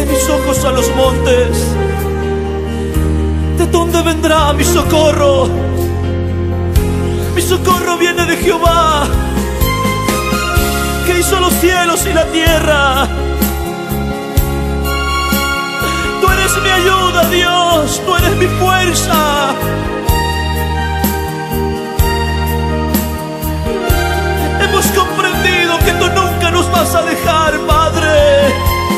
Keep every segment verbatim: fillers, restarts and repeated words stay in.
mis ojos a los montes. ¿De dónde vendrá mi socorro? Mi socorro viene de Jehová, que hizo los cielos y la tierra. Tú eres mi ayuda, Dios, tú eres mi fuerza. Hemos comprendido que tú nunca nos vas a dejar, Padre.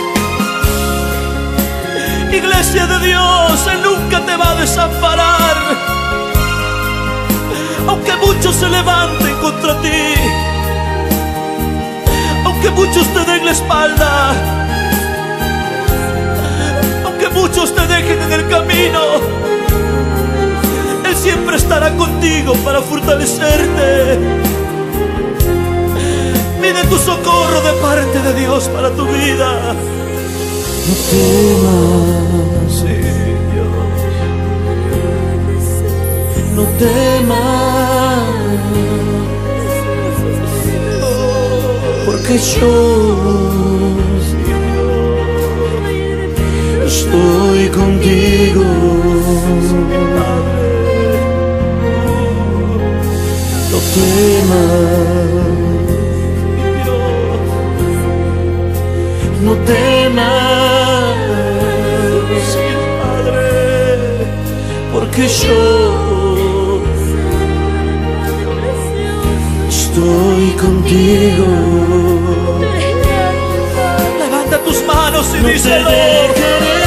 Iglesia de Dios, Él nunca te va a desamparar. Aunque muchos se levanten contra ti, aunque muchos te den la espalda, aunque muchos te dejen en el camino, Él siempre estará contigo para fortalecerte. Pide tu socorro de parte de Dios para tu vida. No temas, Sí, Dios. no temas, porque yo estoy contigo. No temas, no temas, Padre, porque yo estoy contigo. levanta tus manos y No te díselo. dejaré,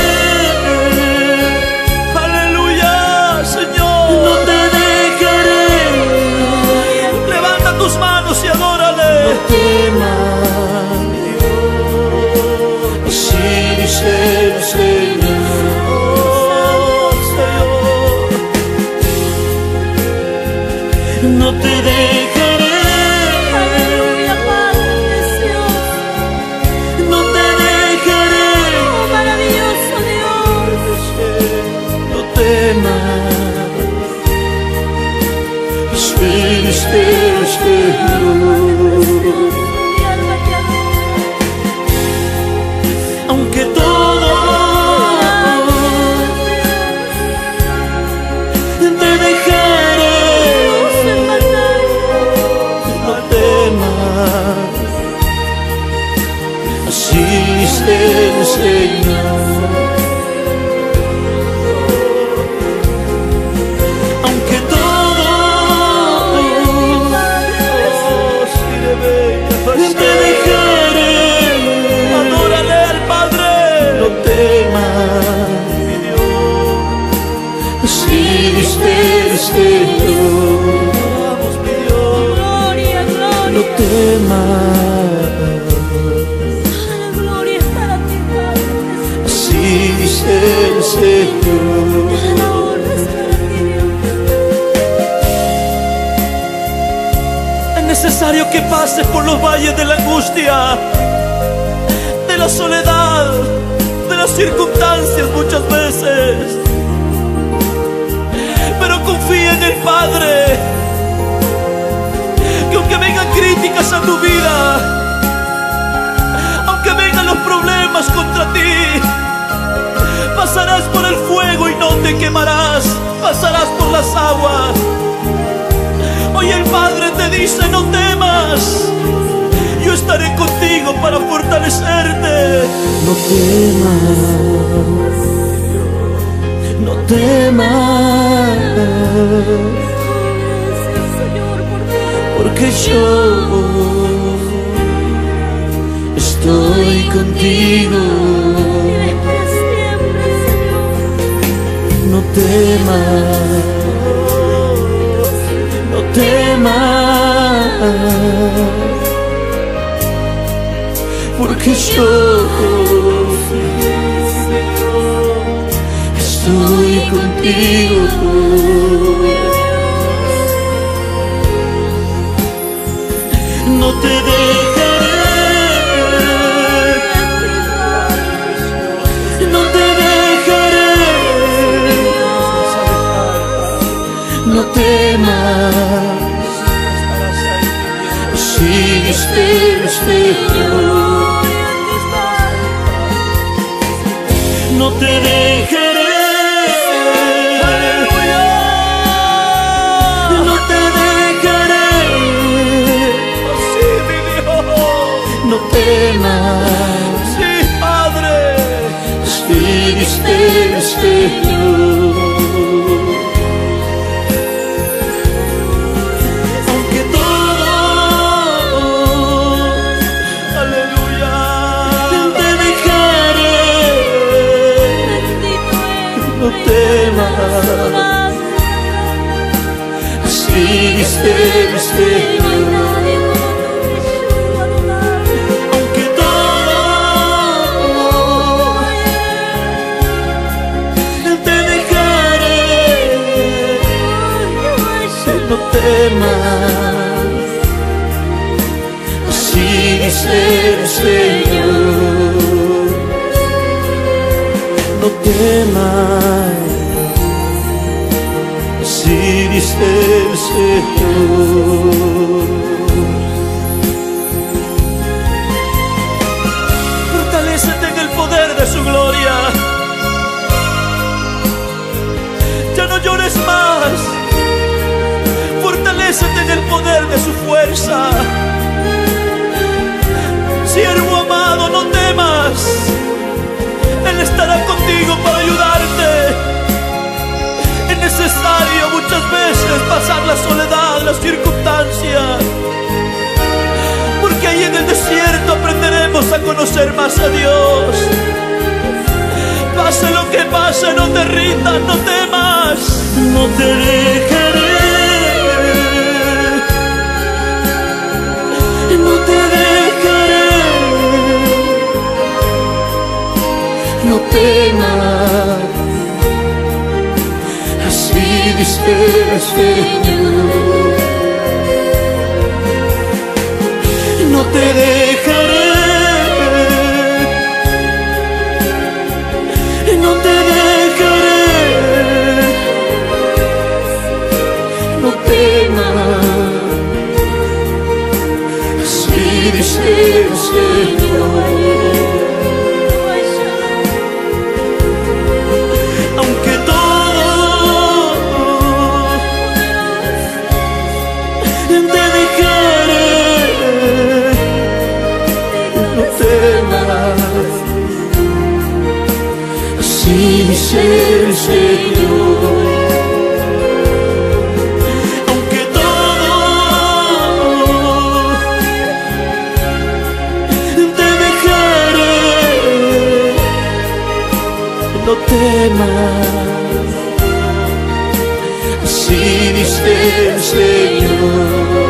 Aleluya, Señor. no te dejaré. Levanta tus manos y adórale. No temas, así dice el Señor. Oh, Señor. No te dejaré, Aleluya, Padre precioso, no te dejaré. oh, maravilloso Dios. No temas, espera este Señor. Mi alma te adora. Aunque todo te dejaré, no temas, así dice el Señor. Aunque todo te dejaré, Adórale al Padre. no temas, Mi Dios. así dice el Señor. Vamos, mi Dios. Gloria, gloria. No temas, La gloria es para ti, Padre precioso. así dice el Señor. La honra es para ti, Dios. Es necesario que pases por los valles de la angustia, de la soledad, de las circunstancias muchas veces. Pero confía en el Padre, que aunque vengan críticas a tu vida, aunque vengan los problemas contra ti, pasarás por el fuego y no te quemarás, pasarás por las aguas. Hoy el Padre te dice: no temas, yo estaré contigo para fortalecerte. No temas, no temas, Gracias, Señor, por tu porque yo estoy contigo. eres siempre, Señor. No temas, no temas, porque yo estoy contigo. No te dejaré, no te dejaré. No temas, sigue este Señor. no te dejaré. ¡Aleluya! No te dejaré. Oh, sí, mi Dios. No temas. Sí, Padre. Si diste el Señor. Aunque todo, Aleluya. te dejaré. No temas. Si diste el Señor. Aunque todo te dejaré. No temas. Si dice el Señor. No temas. Si dice el Señor. Fortalécete en el poder de su gloria. Ya no llores más. Fortalécete en el poder de su fuerza. Siervo amado, no temas. Él estará contigo para ayudarte. Es necesario muchas veces pasar la soledad, las circunstancias, porque ahí en el desierto aprenderemos a conocer más a Dios. Pase lo que pase, no te rindas, no temas. No te dejaré. No te dejaré. No temas. Así dice el Señor. No te dejaré. No te dejaré. No temas. Así dice el Señor. Aunque todo te dejaré. No temas. Así dice el Señor. Aunque todo te dejaré. No temas. Así dice el Señor.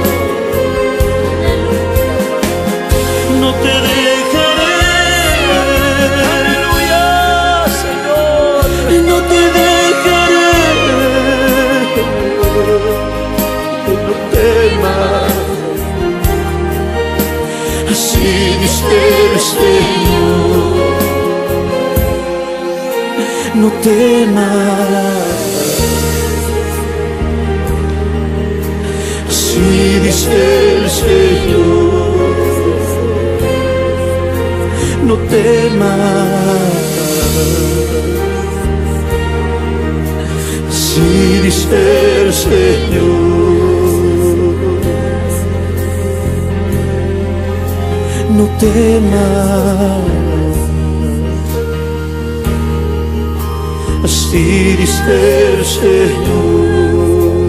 No te dejaré. Aleluya, Señor. No te dejaré. No temas. Así dice el Señor. No temas. Así dice el Señor. No temas. Así dice el Señor. No temas. Así dice el Señor.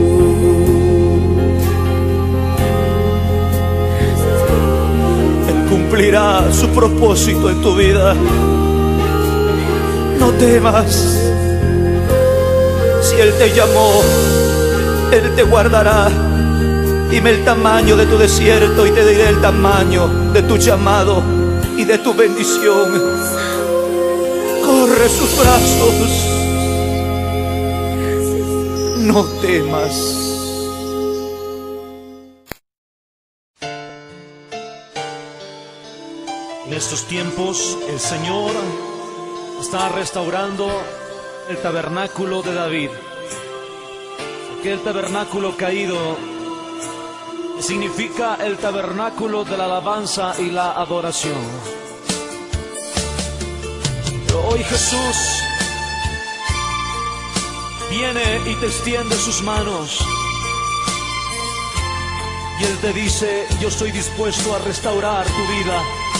Él cumplirá su propósito en tu vida. No temas. Si Él te llamó, Él te guardará. Dime el tamaño de tu desierto y te diré el tamaño de tu llamado y de tu bendición. Corre sus brazos. No temas. En estos tiempos el Señor está restaurando el tabernáculo de David. Aquel tabernáculo caído significa el tabernáculo de la alabanza y la adoración. Pero hoy Jesús viene y te extiende sus manos. Y Él te dice: yo estoy dispuesto a restaurar tu vida.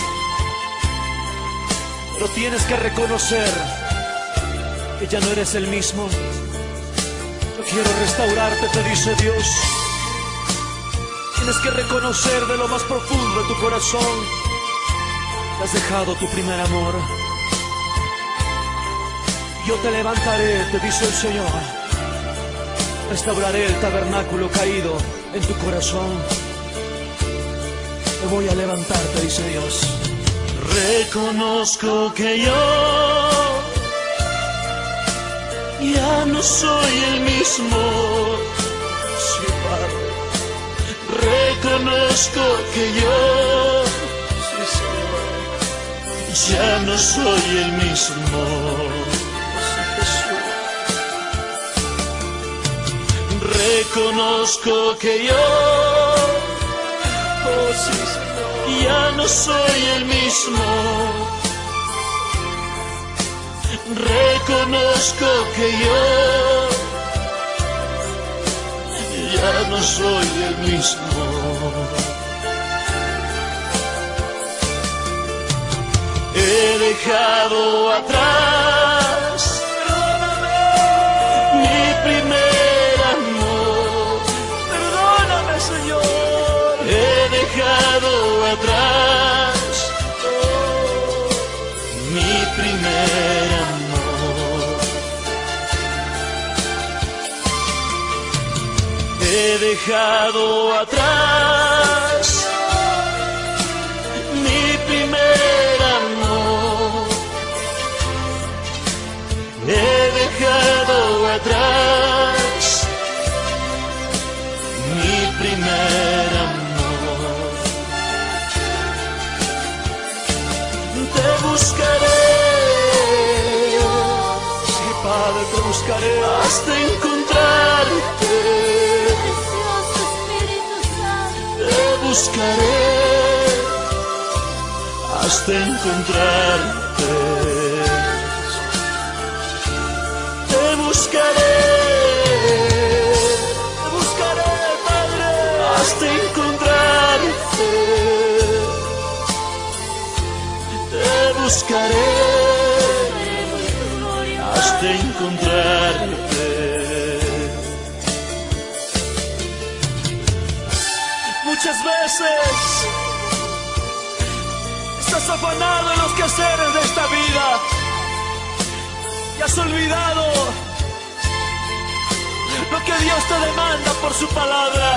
Pero tienes que reconocer que ya no eres el mismo. Yo quiero restaurarte, te dice Dios. Tienes que reconocer de lo más profundo de tu corazón que has dejado tu primer amor. Yo te levantaré, te dice el Señor. Restauraré el tabernáculo caído en tu corazón. Te voy a levantar, te dice Dios. Reconozco que yo ya no soy el mismo. Sí, Padre. Reconozco que yo, sí, Señor, ya no soy el mismo. Sí, Jesús. Reconozco que yo, oh, sí, Señor, ya no soy el mismo. Reconozco que yo ya no soy el mismo. He dejado atrás mi primer amor. Perdóname, Señor. He dejado atrás oh, mi primer amor. He dejado atrás mi primer amor. He dejado atrás mi primer amor. Te buscaré, sí, Padre, te buscaré hasta encontrarte. Te buscaré hasta encontrarte. Te buscaré, te buscaré, Padre, hasta encontrarte. Te buscaré hasta encontrarte. Muchas veces estás afanado en los quehaceres de esta vida y has olvidado lo que Dios te demanda por su palabra.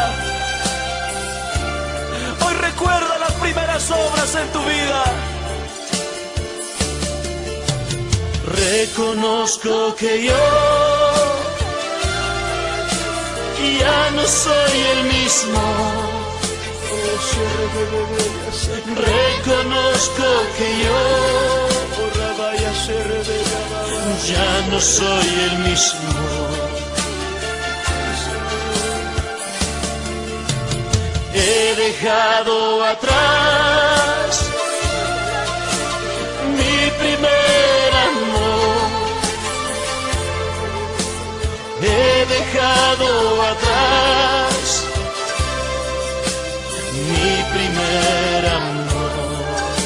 Hoy recuerda las primeras obras en tu vida. Reconozco que yo ya no soy el mismo. Reconozco que yo ya no soy el mismo. He dejado atrás mi primer amor. He dejado atrás mi primer amor.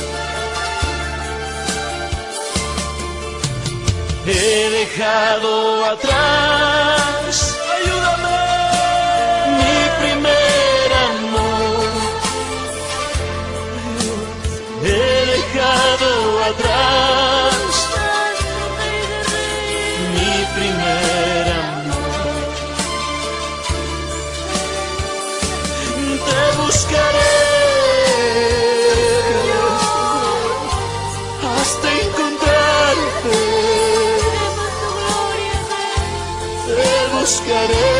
He dejado atrás, ¡Ayúdame! mi primer amor. He dejado atrás mi primer amor. Te buscaré hasta encontrarte. Te buscaré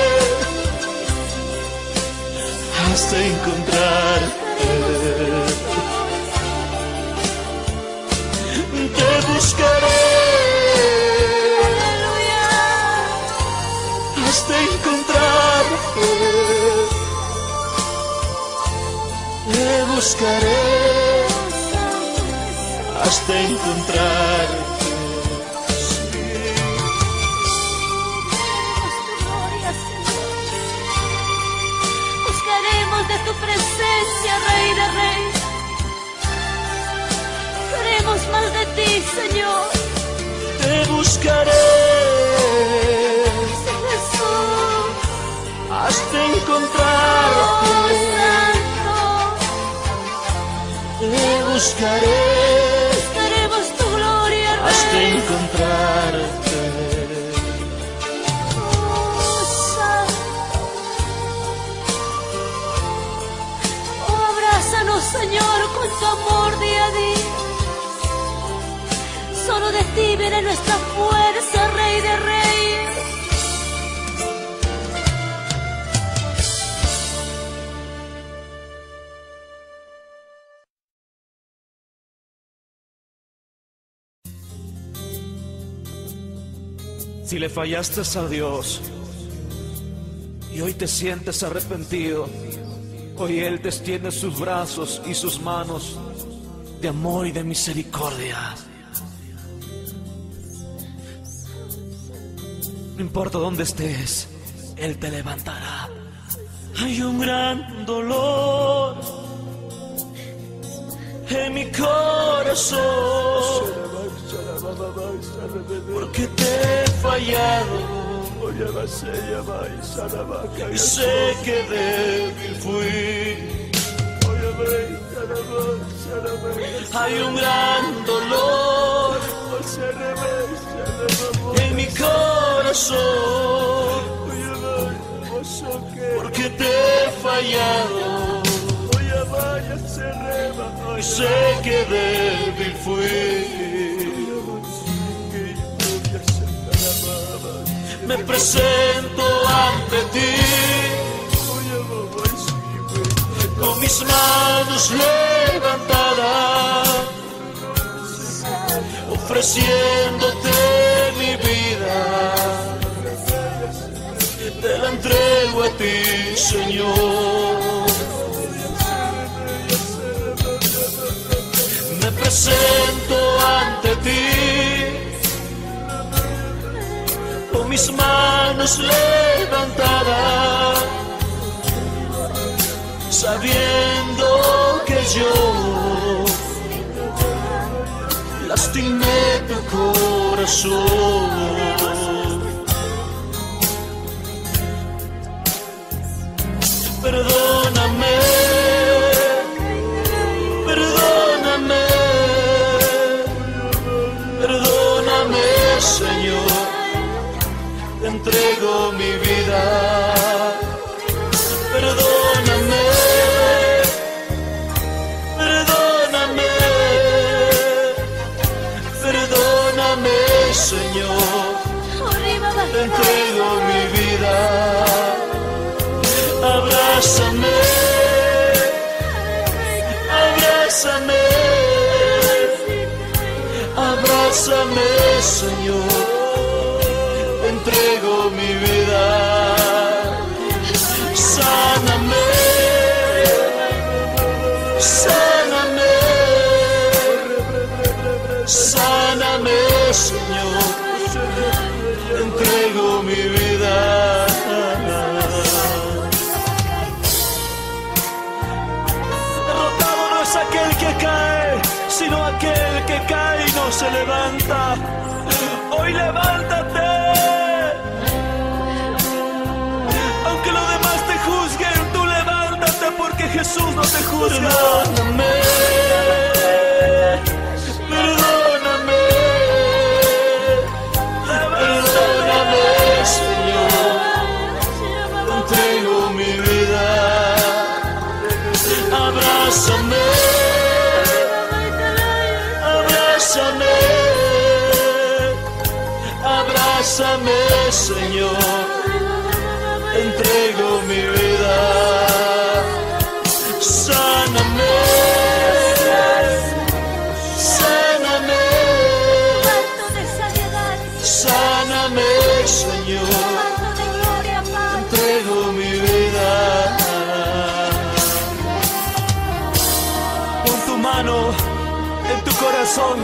hasta encontrarte. Te buscaré hasta encontrarte. Te buscaré hasta encontrarte. buscaré Jesús, hasta encontrarte. oh Santo, Te buscaré buscaremos tu gloria, hasta Rey. encontrarte. Oh Santo, oh abrázanos, Señor, con tu amor día a día. Solo de ti viene nuestra fuerza, Rey de Reyes. Si le fallaste a Dios y hoy te sientes arrepentido, hoy Él te extiende sus brazos y sus manos de amor y de misericordia. No importa dónde estés, Él te levantará. Hay un gran dolor en mi corazón, porque te he fallado y sé que débil fui. Hay un gran dolor en mi corazón, porque te he fallado y sé que débil fui. Me presento ante ti con mis manos levantadas, ofreciéndote mi vida. Te la entrego a ti, Señor. Me presento ante ti con mis manos levantadas, sabiendo que yo lastimé tu corazón. Perdóname, perdóname, perdóname, Señor. Te entrego mi vida. Perdóname, perdóname, perdóname, Señor. Te entrego mi vida. Abrázame, abrázame, abrázame, Señor. Te entrego mi vida. Sáname, sáname, sáname, Señor. Te entrego mi vida. Derrotado no es aquel que cae, sino aquel que cae y no se levanta. Hoy levántate. Aunque los demás te juzguen, tú levántate, porque Jesús no te juzga. Perdóname, perdóname, perdóname, Señor. Te entrego mi vida. Abrázame, abrázame, abrázame, Señor. Te entrego mi vida. Sáname, sáname, sáname, Señor. Te entrego mi vida. Pon tu mano en tu corazón.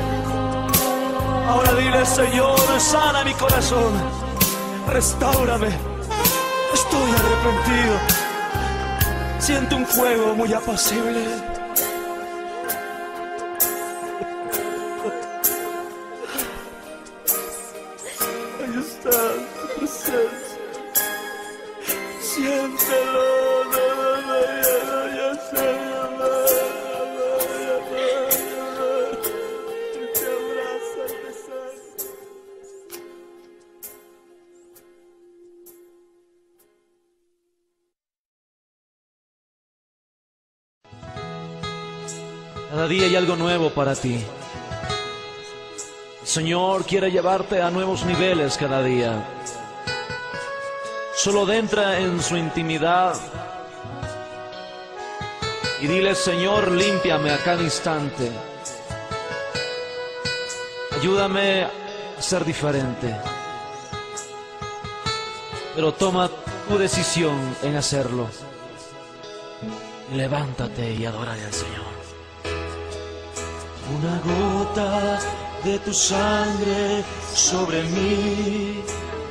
Ahora dile, Señor, sana mi corazón. Restáurame. Estoy arrepentido. Siento un fuego muy apacible. Cada día hay algo nuevo para ti. El Señor quiere llevarte a nuevos niveles cada día. Solo entra en su intimidad y dile: Señor, límpiame a cada instante. Ayúdame a ser diferente. Pero toma tu decisión en hacerlo. Levántate y adórale al Señor. Una gota de tu sangre sobre mí.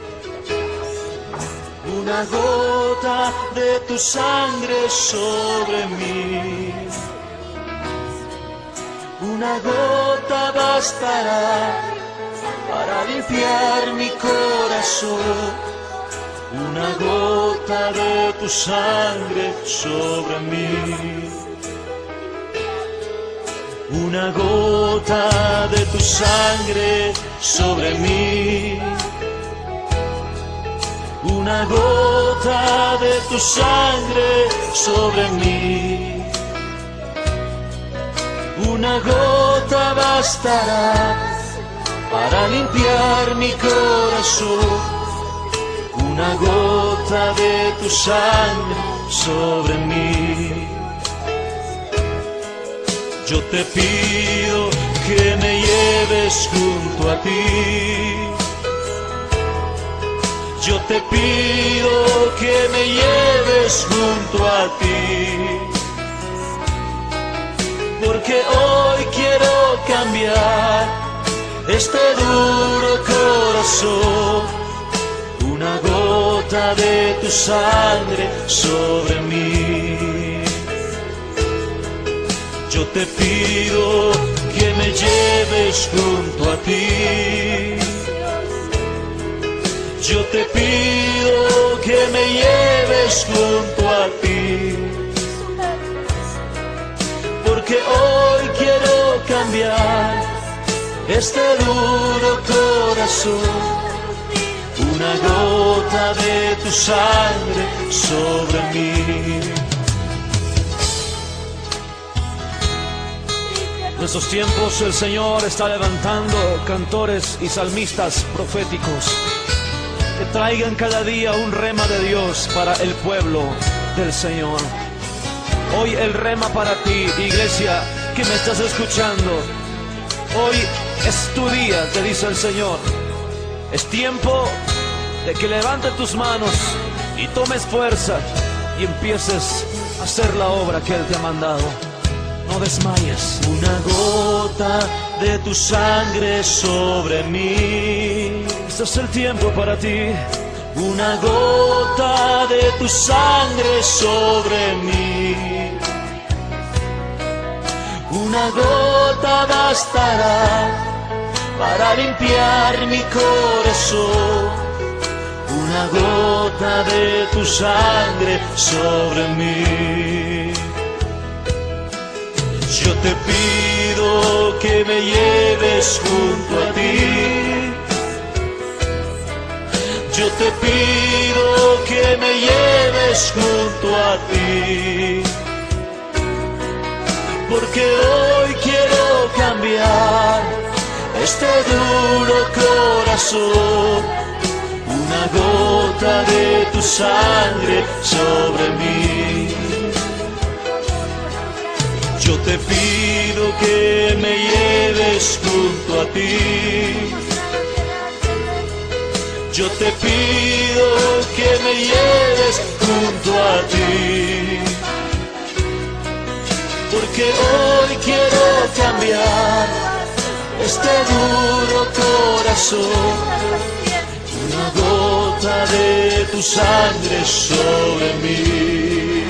Una gota de tu sangre sobre mí. Una gota bastará para limpiar mi corazón. Una gota de tu sangre sobre mí. Una gota de tu sangre sobre mí. Una gota de tu sangre sobre mí. Una gota bastará para limpiar mi corazón. Una gota de tu sangre sobre mí. Yo te pido que me lleves junto a ti. Yo te pido que me lleves junto a ti. Porque hoy quiero cambiar este duro corazón. Una gota de tu sangre sobre mí. Yo te pido que me lleves junto a ti. Yo te pido que me lleves junto a ti. Porque hoy quiero cambiar este duro corazón. Una gota de tu sangre sobre mí. En estos tiempos el Señor está levantando cantores y salmistas proféticos que traigan cada día un rema de Dios para el pueblo del Señor. Hoy el rema para ti, iglesia que me estás escuchando. Hoy es tu día, te dice el Señor. Es tiempo de que levantes tus manos y tomes fuerza y empieces a hacer la obra que Él te ha mandado. No desmayes. Una gota de tu sangre sobre mí. Este es el tiempo para ti. Una gota de tu sangre sobre mí. Una gota bastará para limpiar mi corazón. Una gota de tu sangre sobre mí. Yo te pido que me lleves junto a ti. Yo te pido que me lleves junto a ti. Porque hoy quiero cambiar este duro corazón. Una gota de tu sangre sobre mí. Yo te pido que me lleves junto a ti. Yo te pido que me lleves junto a ti. Porque hoy quiero cambiar este duro corazón. Una gota de tu sangre sobre mí.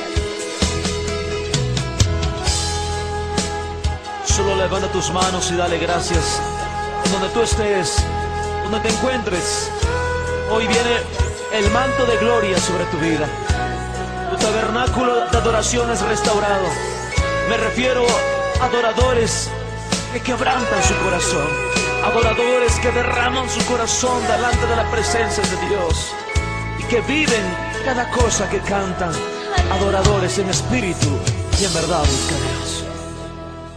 Solo levanta tus manos y dale gracias. Donde tú estés, donde te encuentres, hoy viene el manto de gloria sobre tu vida. Tu tabernáculo de adoración es restaurado. Me refiero a adoradores que quebrantan su corazón, adoradores que derraman su corazón delante de la presencia de Dios y que viven cada cosa que cantan, adoradores en espíritu y en verdad busca a Dios.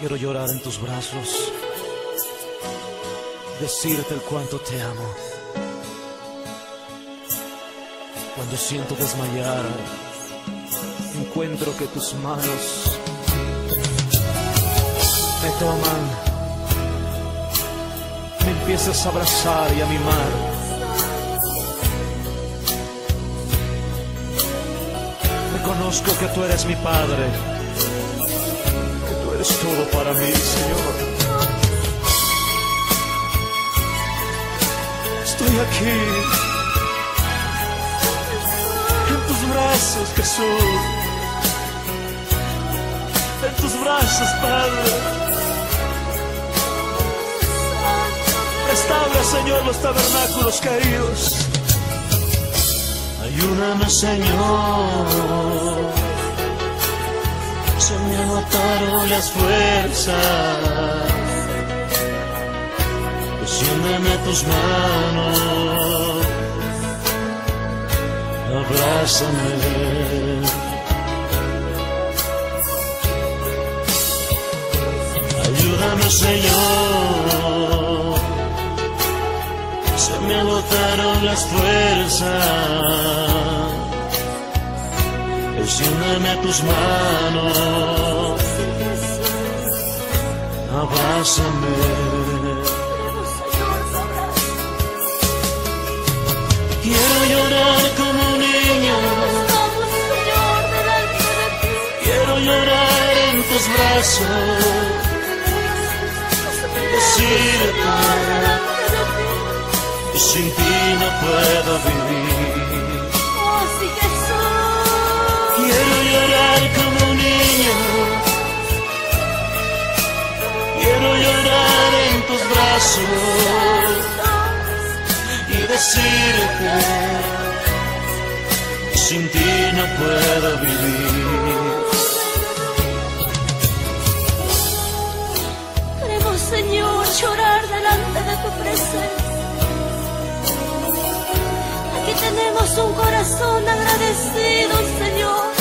Quiero llorar en tus brazos, decirte el cuánto te amo. Cuando siento desmayar, encuentro que tus manos me toman, me empiezas a abrazar y a mimar. Reconozco que tú eres mi Padre, que tú eres todo para mí, Señor. Estoy aquí, en tus brazos, Jesús, en tus brazos, Padre. Restaura, Señor, los tabernáculos caídos. Ayúdame, Señor, se me agotaron las fuerzas. Extiéndeme tus manos, abrázame. Ayúdame, Señor, se me agotaron las fuerzas. Extiéndeme tus manos, abrázame. Quiero llorar como un niño, quiero llorar en tus brazos, decirte que sin ti no puedo vivir. Quiero llorar como un niño, quiero llorar en tus brazos y decirte que sin ti no puedo vivir. Queremos, Señor, llorar delante de tu presencia. Aquí tenemos un corazón agradecido, Señor.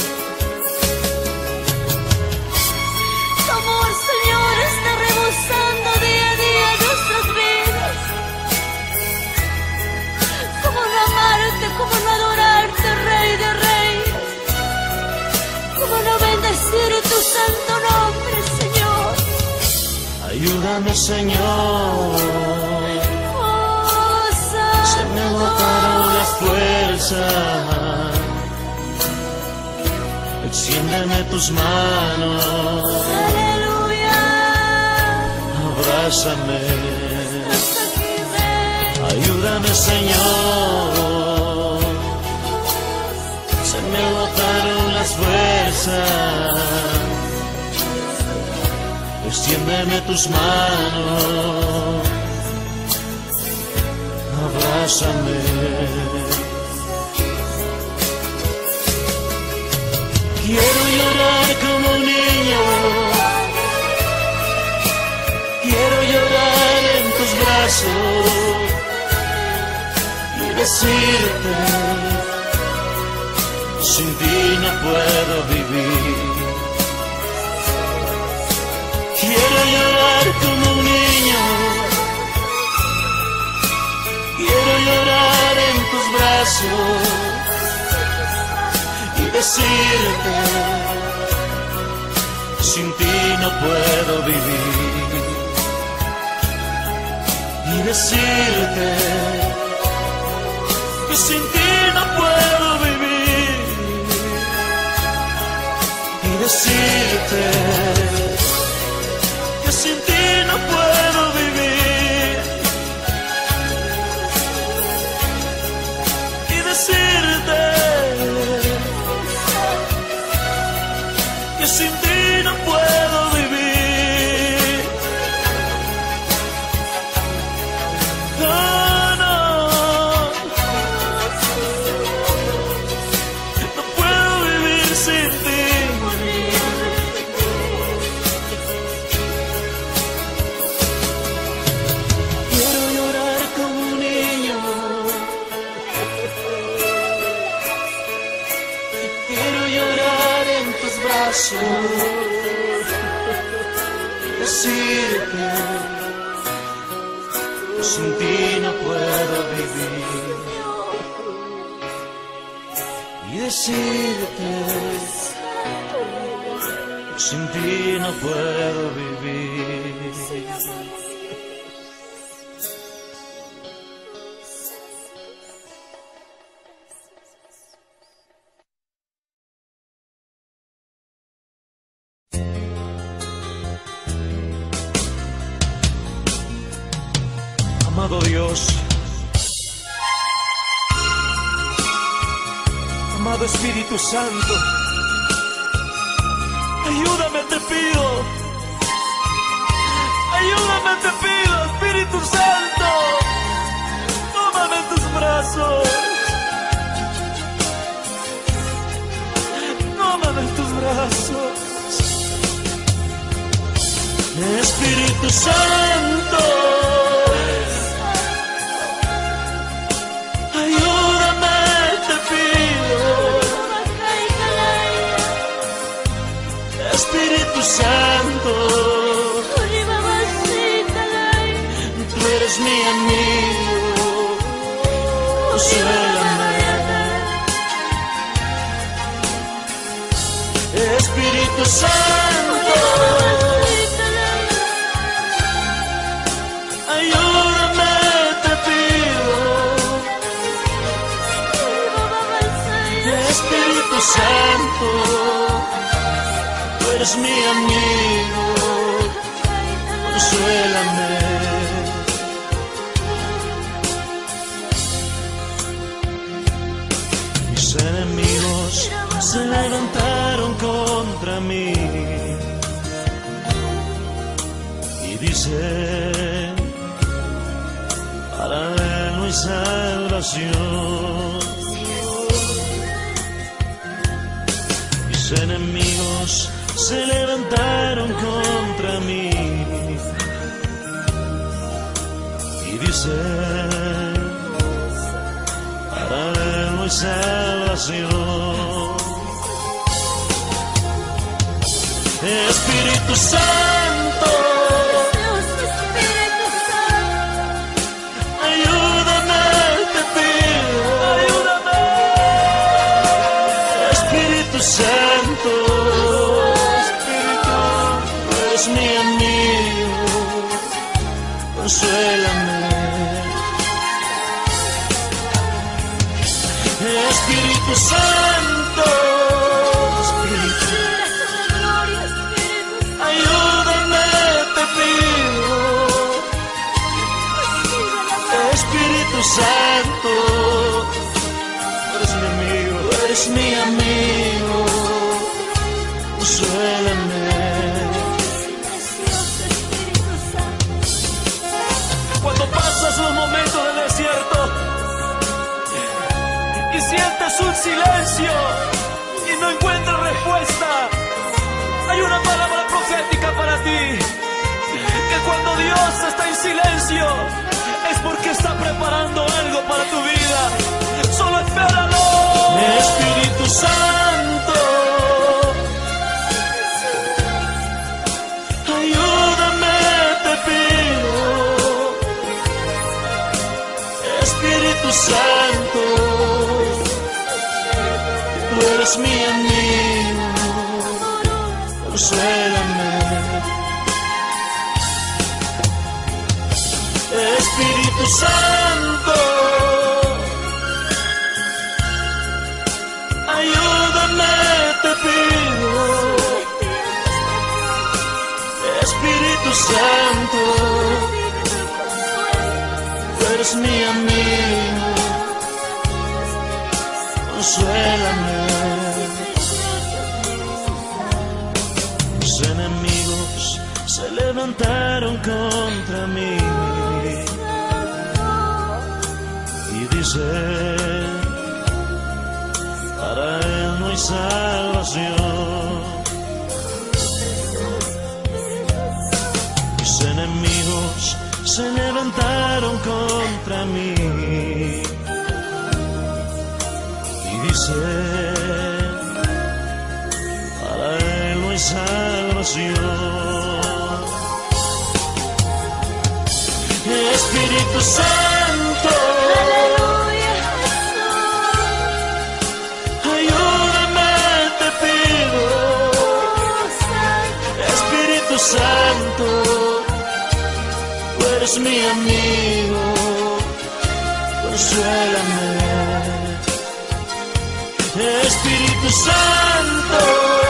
Tu amor, Señor, está rebosando día a día nuestras vidas. ¿Cómo no amarte, cómo no adorarte, Rey de Reyes? ¿Cómo no bendecir tu santo nombre, Señor? Ayúdame, Señor, Oh, se me agotaron las Santo. fuerzas. Extiéndeme tus manos, Aleluya. abrázame. Estás aquí, Rey. Ayúdame, Señor, se me agotaron las fuerzas. Extiéndeme tus manos, abrázame. Quiero llorar como un niño, quiero llorar en tus brazos y decirte, sin ti no puedo vivir. Quiero llorar como un niño, quiero llorar en tus brazos y decirte, sin ti no puedo vivir. Y decirte que sin ti no puedo vivir. Y decirte que sin ti no puedo vivir. Y decirte que sin ti no puedo vivir. No, no, no puedo vivir sin ti. Quiero llorar como un niño, quiero llorar en tus brazos, no puedo vivir. Y decirte, sin ti no puedo vivir. Amado Dios, amado Espíritu Santo, ayúdame, te pido, ayúdame, te pido, Espíritu Santo, tómame en tus brazos, tómame en tus brazos, Espíritu Santo. Espíritu Santo, tú eres mi amigo, consuélame. Espíritu Santo, ayúdame, te pido. Espíritu Santo, eres mi amigo, consuélame. Mis enemigos se levantaron contra mí y dicen, para él no hay salvación. Mis enemigos se levantaron contra mí y dicen, para él no hay salvación. Espíritu Santo, ayúdame, te pido, ayúdame. Espíritu Santo, mi amigo, consuélame. Espíritu Santo, Espíritu, ayúdame, te pido. Espíritu Santo, eres mi amigo, eres mi amigo, consuélame. cuando pasas los momentos del desierto y sientes un silencio y no encuentras respuesta, hay una palabra profética para ti, que cuando Dios está en silencio es porque está preparando algo para tu vida. Solo espéralo. Espíritu Santo, ayúdame, te pido. Espíritu Santo, tú eres mi amigo, consuélame. Espíritu Santo, ayúdame, te pido. Espíritu Santo, tú eres mi amigo, consuélame. Mis enemigos se levantaron contra mí y dicen, para él no hay salvación. Mis enemigos se levantaron contra mí y dicen, para él no hay salvación. Espíritu Santo, eres mi amigo, consuélame. Espíritu Santo,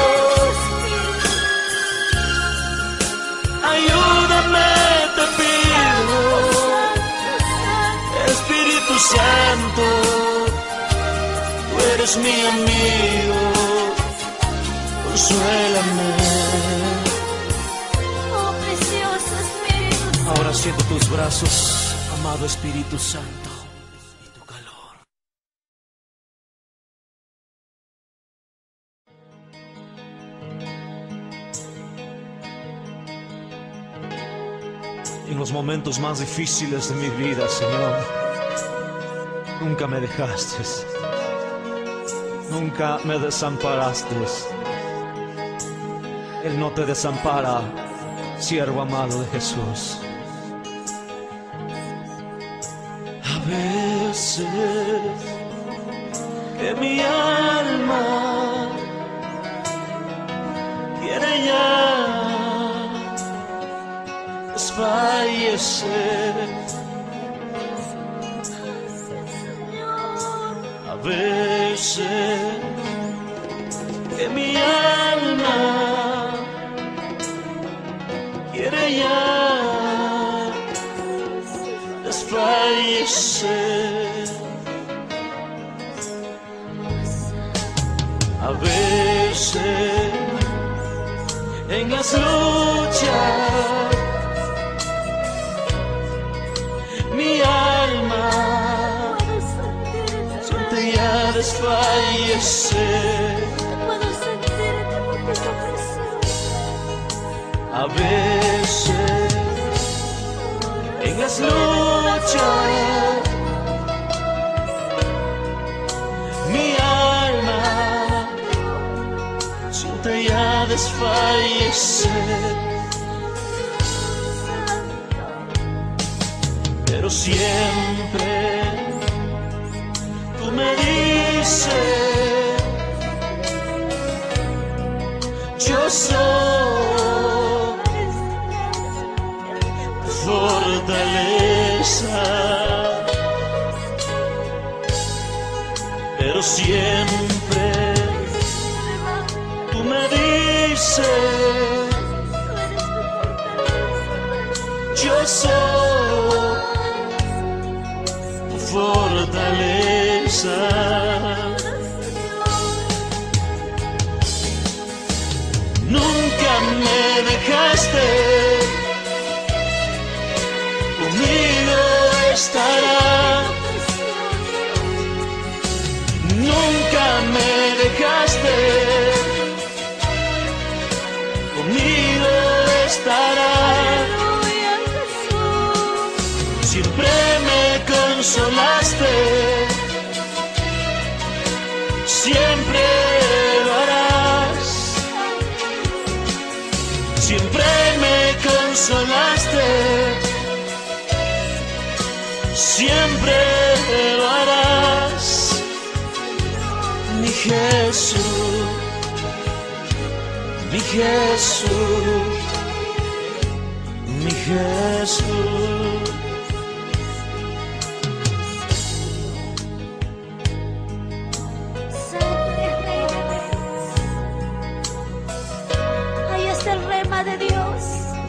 ayúdame, te pido. Espíritu Santo, tú eres mi amigo, consuélame. Oh, precioso Espíritu Santo. Ahora siento tus brazos, amado Espíritu Santo, y tu calor. En los momentos más difíciles de mi vida, Señor, nunca me dejaste, nunca me desamparaste. Él no te desampara, siervo amado de Jesús. A veces que mi alma quiere ya desfallecer, a veces que mi alma quiere ya desfallecer, a veces en las luchas mi alma siente ya desfallecer. Puedo sentirte porque tu presencia. A veces en las luchas mi alma siente ya desfallecer, pero siempre tú me dices, yo soy tu fortaleza, pero siempre tú me dices, yo soy tu fortaleza. Nunca me dejaste, conmigo estarás. Nunca me dejaste, conmigo estarás. Siempre me consolaste, siempre lo harás. Siempre me consolaste, siempre lo harás. Mi Jesús, mi Jesús, mi Jesús. Ahí está el rema de Dios.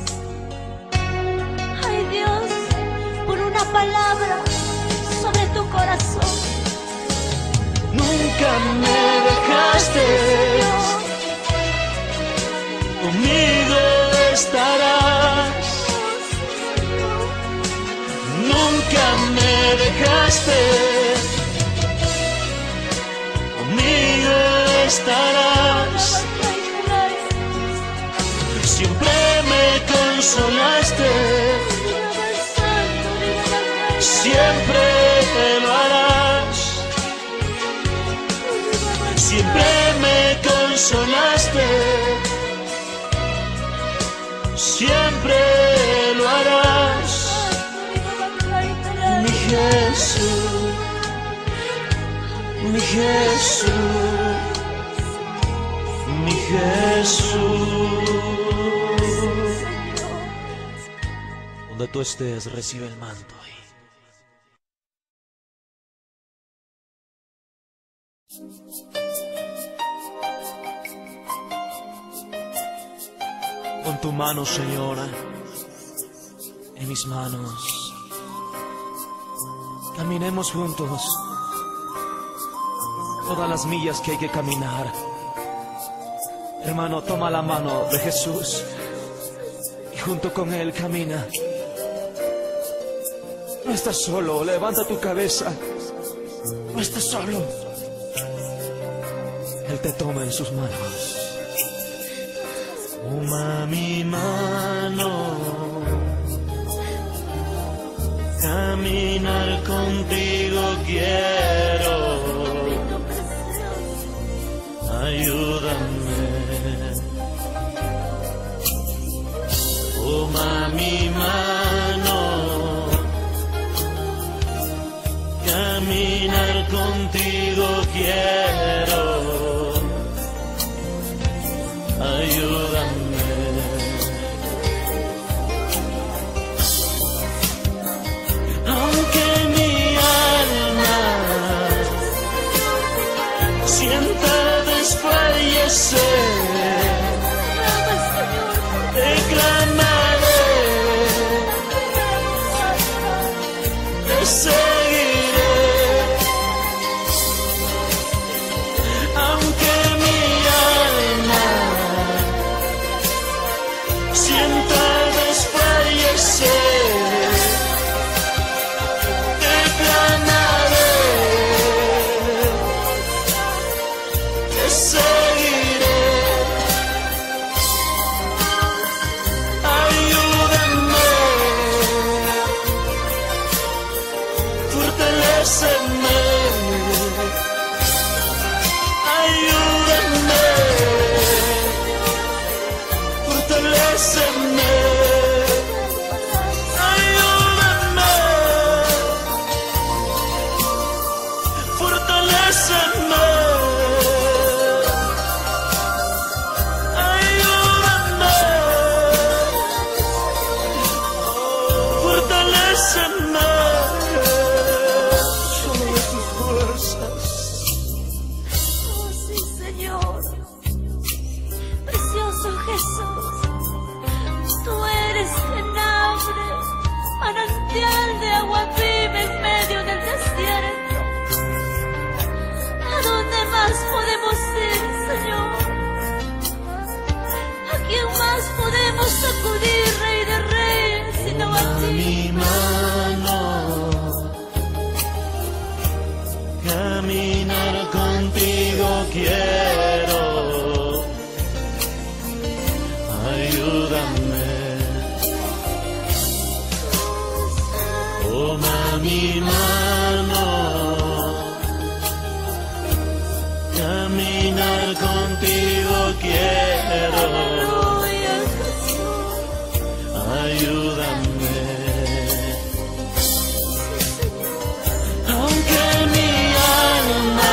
Ay, Dios, por una palabra sobre tu corazón. Nunca me dejaste, conmigo estarás. Nunca me dejaste, conmigo estarás. Siempre me consolaste, siempre lo harás. Siempre me consolaste, siempre lo harás. Mi Jesús, mi Jesús, mi Jesús. Donde tú estés, recibe el manto. Pon tu mano, Señora, en mis manos. Caminemos juntos todas las millas que hay que caminar. Hermano, toma la mano de Jesús y junto con Él camina. No estás solo, levanta tu cabeza. No estás solo. Él te toma en sus manos. Toma mi mano, caminar contigo quiero. Ayúdame. Toma mi mano, caminar contigo quiero. Ayúdame. Aunque mi alma sienta desfallecer, te clamaré, te seguiré. Aunque mi alma sienta desfallecer, te clamaré, te seguiré. Ayúdame, fortaléceme. Ayúdame, fortaléceme. Ayúdame, fortaléceme. Ayúdame, fortaléceme. Solo de tus fuerzas. Oh, sí, Señor. Precioso Jesús. Tú eres Cenabre, manantial de agua viva en medio del desierto. ¿A dónde más podemos ir, Señor? ¿A quién más podemos acudir, Rey de Reyes, sino a Toma ti? mi mano, caminar contigo quiero. Ayúdame. Toma mi mano, caminar contigo quiero. Aleluya, Jesús. Ayúdame. Aunque mi alma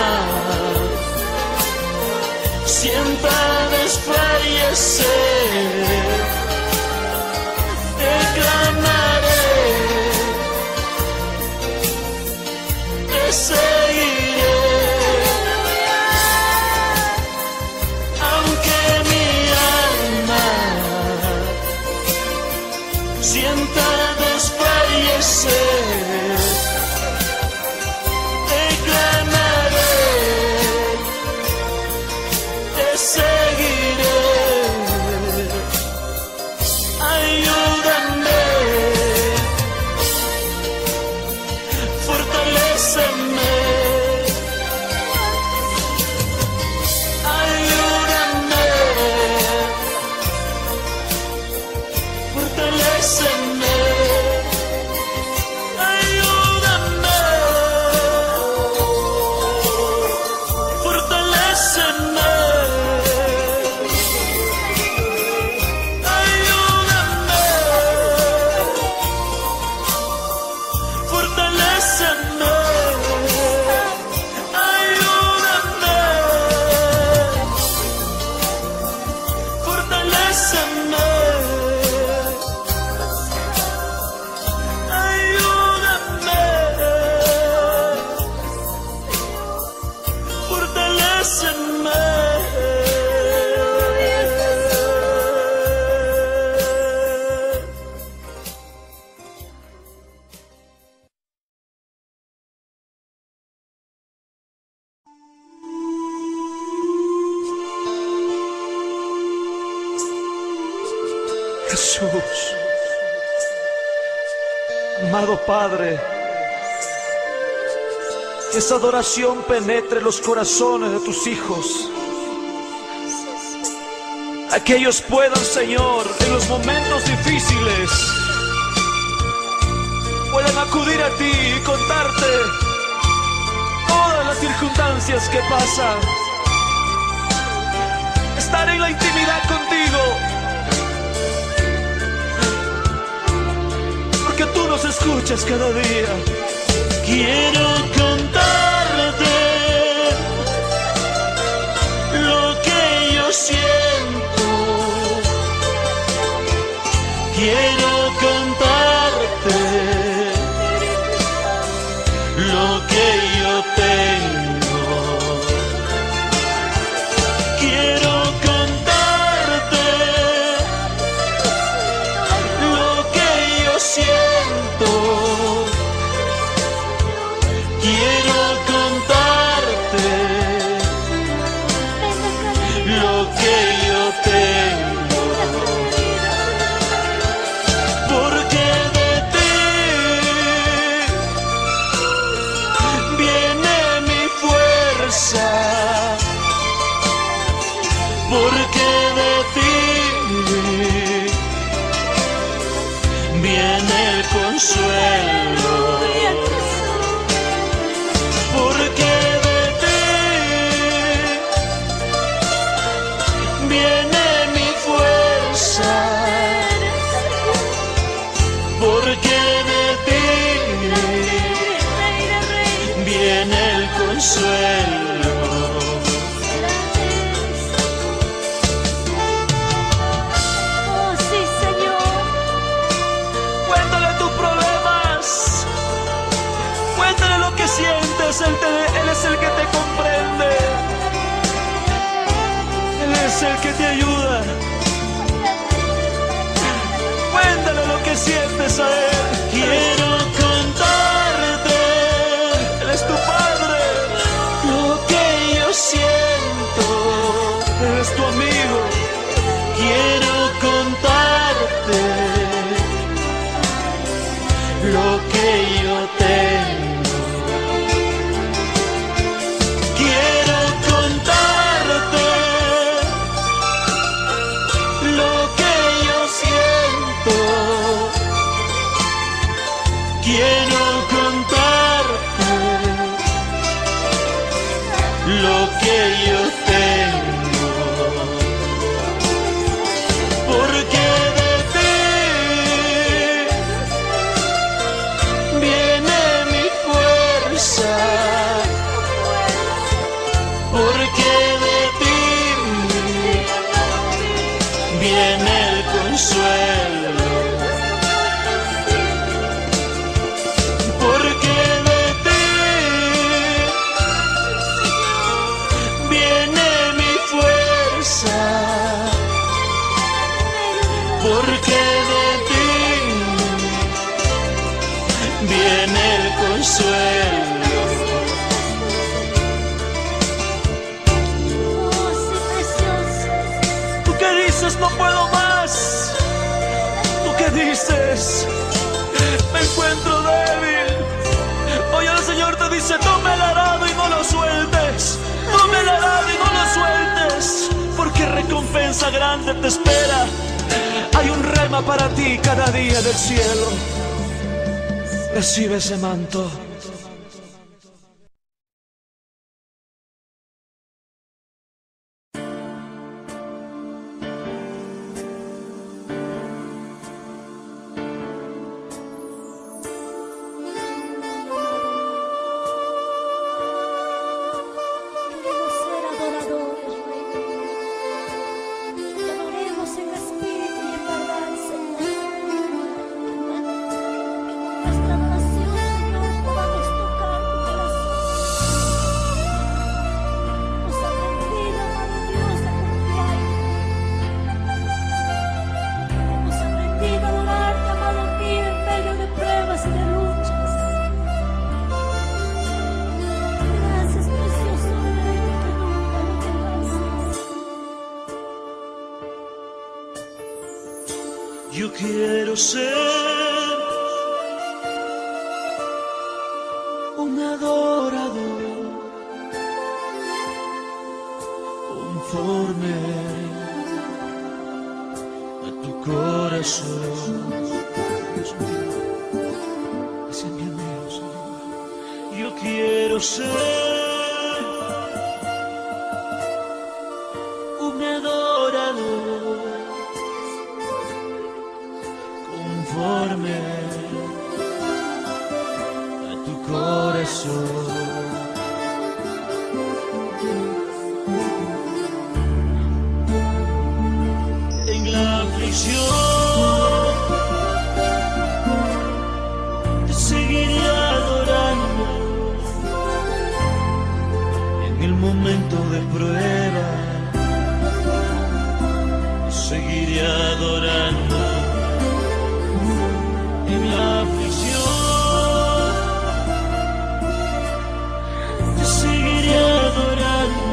sienta desfallecer, te clamaré, te seguiré. Aunque mi alma sienta desfallecer, te clamaré, te seguiré. Ayúdame, fortaléceme. Ayúdame, fortaléceme. Ayúdame, fortaléceme. Ayúdame, fortaléceme. Jesús. Amado Padre, que esa adoración penetre los corazones de tus hijos. A que ellos puedan, Señor, en los momentos difíciles, puedan acudir a ti y contarte todas las circunstancias que pasan. Estar en la intimidad contigo, porque tú nos escuchas cada día. Quiero contarte lo que yo siento. Quiero contarte lo que yo tengo. Quiero contarte lo que yo siento. Quiero contarte lo que yo tengo, porque de ti viene mi fuerza, porque de ti viene el consuelo. Porque de ti viene mi fuerza, porque de ti viene el consuelo. Oh, sí, Señor. Cuéntale tus problemas, cuéntale lo que sientes. Él, te, él es el que te comprende, Él es el que te ayuda. Cuéntale lo que sientes a Él. Quiero contarte, Él es tu Padre, lo que yo siento. Él es tu amigo. Quiero contarte lo que yo tengo. Quiero contarte lo que yo siento. Quiero contarte lo que yo tengo. Porque de ti viene mi fuerza, porque de ti viene el consuelo, porque de ti viene mi fuerza, porque de ti viene el consuelo. Oh, sí, precioso. ¿Tú qué dices? No puedo más. ¿Tú qué dices? Me encuentro débil. Hoy el Señor te dice: toma el arado y no lo sueltes. Toma el arado y no lo sueltes, porque recompensa grande te espera. Hay un rema para ti cada día del cielo. Recibe ese manto. Queremos ser adoradores, Rey. Te adoremos en espíritu y en verdad, Señor. Nuestra adoración, Señor, ser un adorador conforme a tu corazón. Yo quiero ser un adorador conforme a tu corazón. En la aflicción te seguiré adorando, en el momento de prueba te seguiré adorando. En la aflicción te seguiré adorando,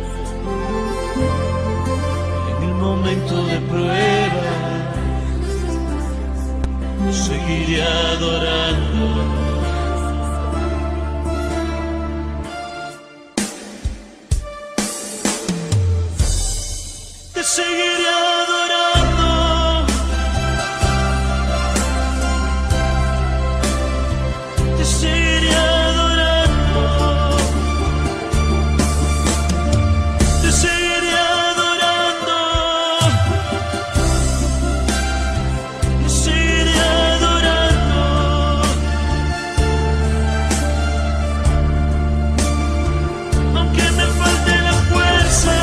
en el momento de prueba te seguiré adorando. Te seguiré adorando. Te seguiré adorando. Te seguiré adorando. Te seguiré adorando. Aunque me falte la fuerza,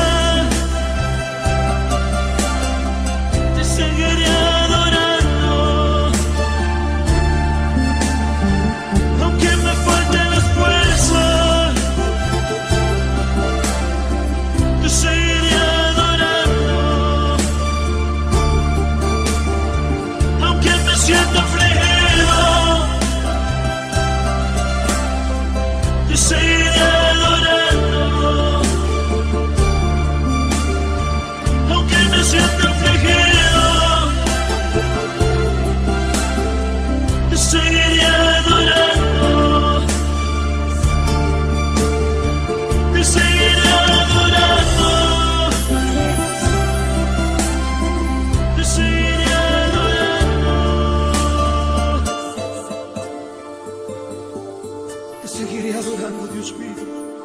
te seguiré adorando. Aunque me falten las fuerzas, te seguiré adorando. Aunque me sienta afligido, te seguiré adorando. Aunque me sienta afligido, te seguiré adorando. Te seguiré adorando. Te seguiré adorando. Te seguiré adorando, Dios mío.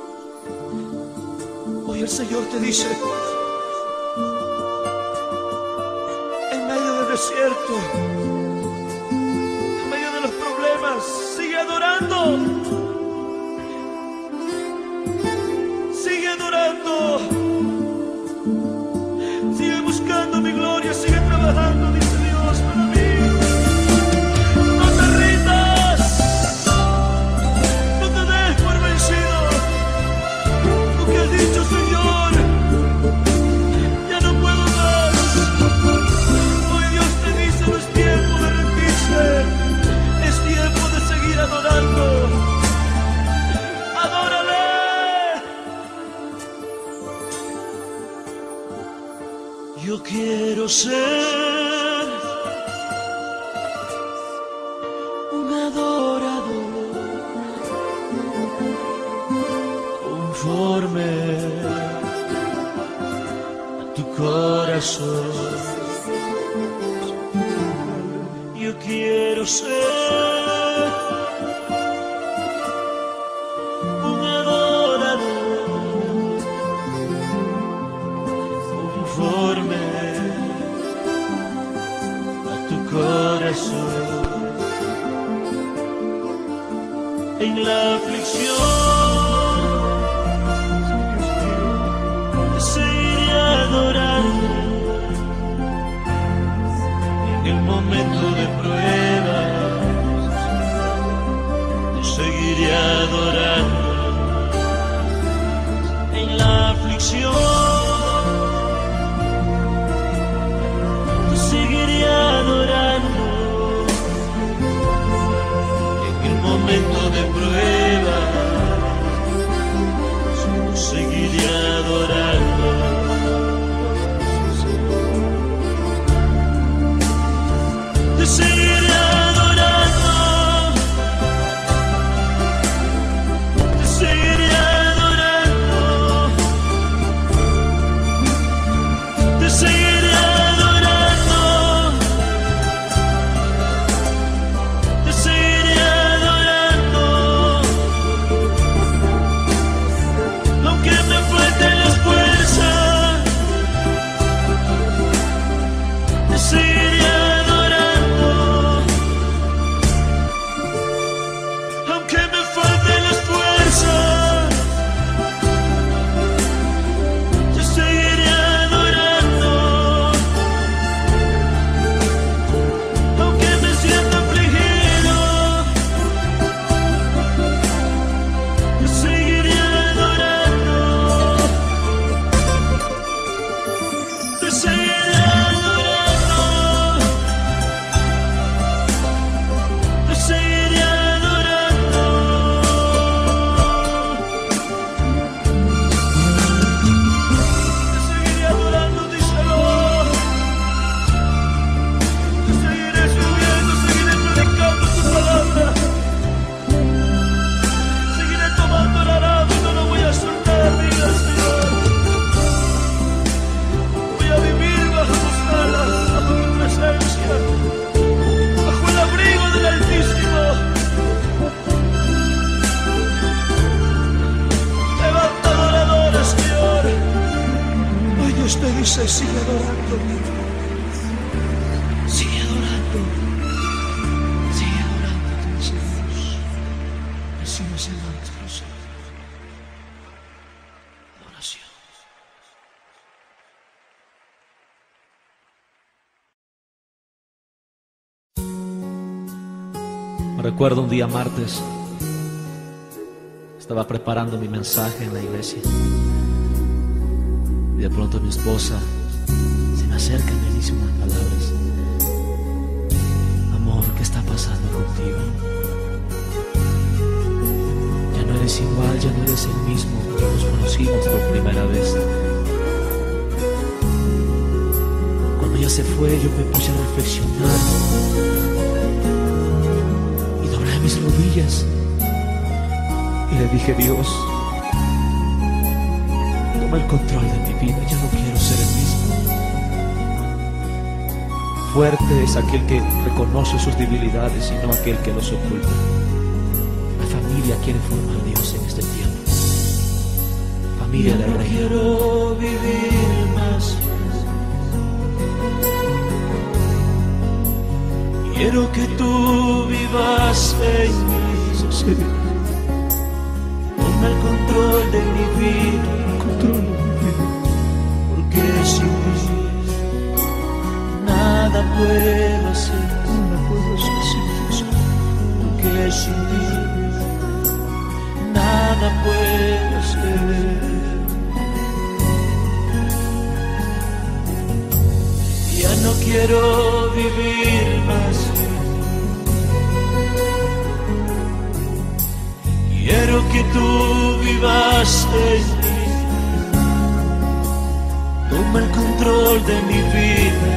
Hoy el Señor te dice, en medio del desierto, en medio de los problemas, sigue adorando. Sigue adorando. Sigue buscando mi gloria, sigue trabajando, dice Dios para mí. No te rindas. No te des por vencido. Lo que has dicho, Señor, ya no puedo más. Hoy Dios te dice, no es tiempo de rendirse, es tiempo de seguir adorando. Adórale. Yo quiero ser un adorador conforme a tu corazón. Yo quiero ser un adorador conforme a tu corazón. En la aflicción te seguiré adorando, en el momento de prueba te seguiré adorando. En la aflicción te seguiré adorando, en el momento de prueba te seguiré adorando. Te seguiré dice, sigue adorando, sigue adorando, sigue adorando, mis hijos. Recibe ese manto exclusivo. Adoración. Me recuerdo un día martes, estaba preparando mi mensaje en la iglesia y de pronto mi esposa se me acerca y me dice unas palabras: amor, ¿qué está pasando contigo? Ya no eres igual, ya no eres el mismo que nos conocimos por primera vez. Cuando ella se fue, yo me puse a reflexionar y doblé mis rodillas y le dije: Dios, toma el control de mi vida, ya no quiero ser el mismo. Fuerte es aquel que reconoce sus debilidades y no aquel que los oculta. La familia quiere formar a Dios en este tiempo. Familia del Rey. Quiero vivir más. Quiero que tú vivas en mí. Sí. Toma el control de mi vida. Control de mi vida. Porque sin ti nada puedo hacer. Nada puedo hacer sin Dios. Porque sin ti nada puedo hacer. Ya no quiero vivir más. Quiero que tú vivas en mí. Toma el control de mi vida.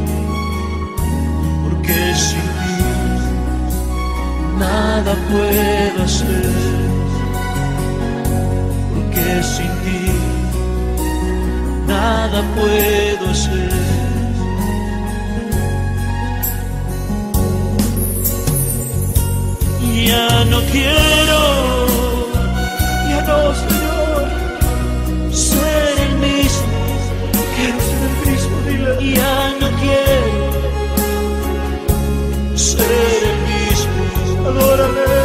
Porque sin ti nada puedo hacer. Porque sin ti nada puedo hacer. Ya no quiero, Ya no, Señor. ser el mismo. Quiero ser el mismo, dile. Ya no quiero ser el mismo. Adórale.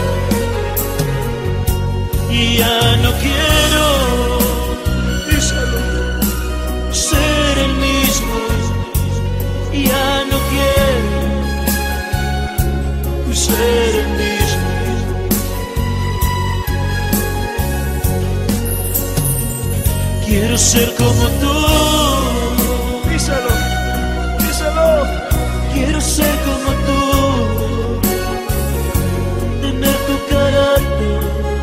Ya no quiero Díselo. ser el mismo. Ya no quiero ser el mismo. Quiero ser como tú. Díselo. Díselo. Quiero ser como tú. Tener tu carácter.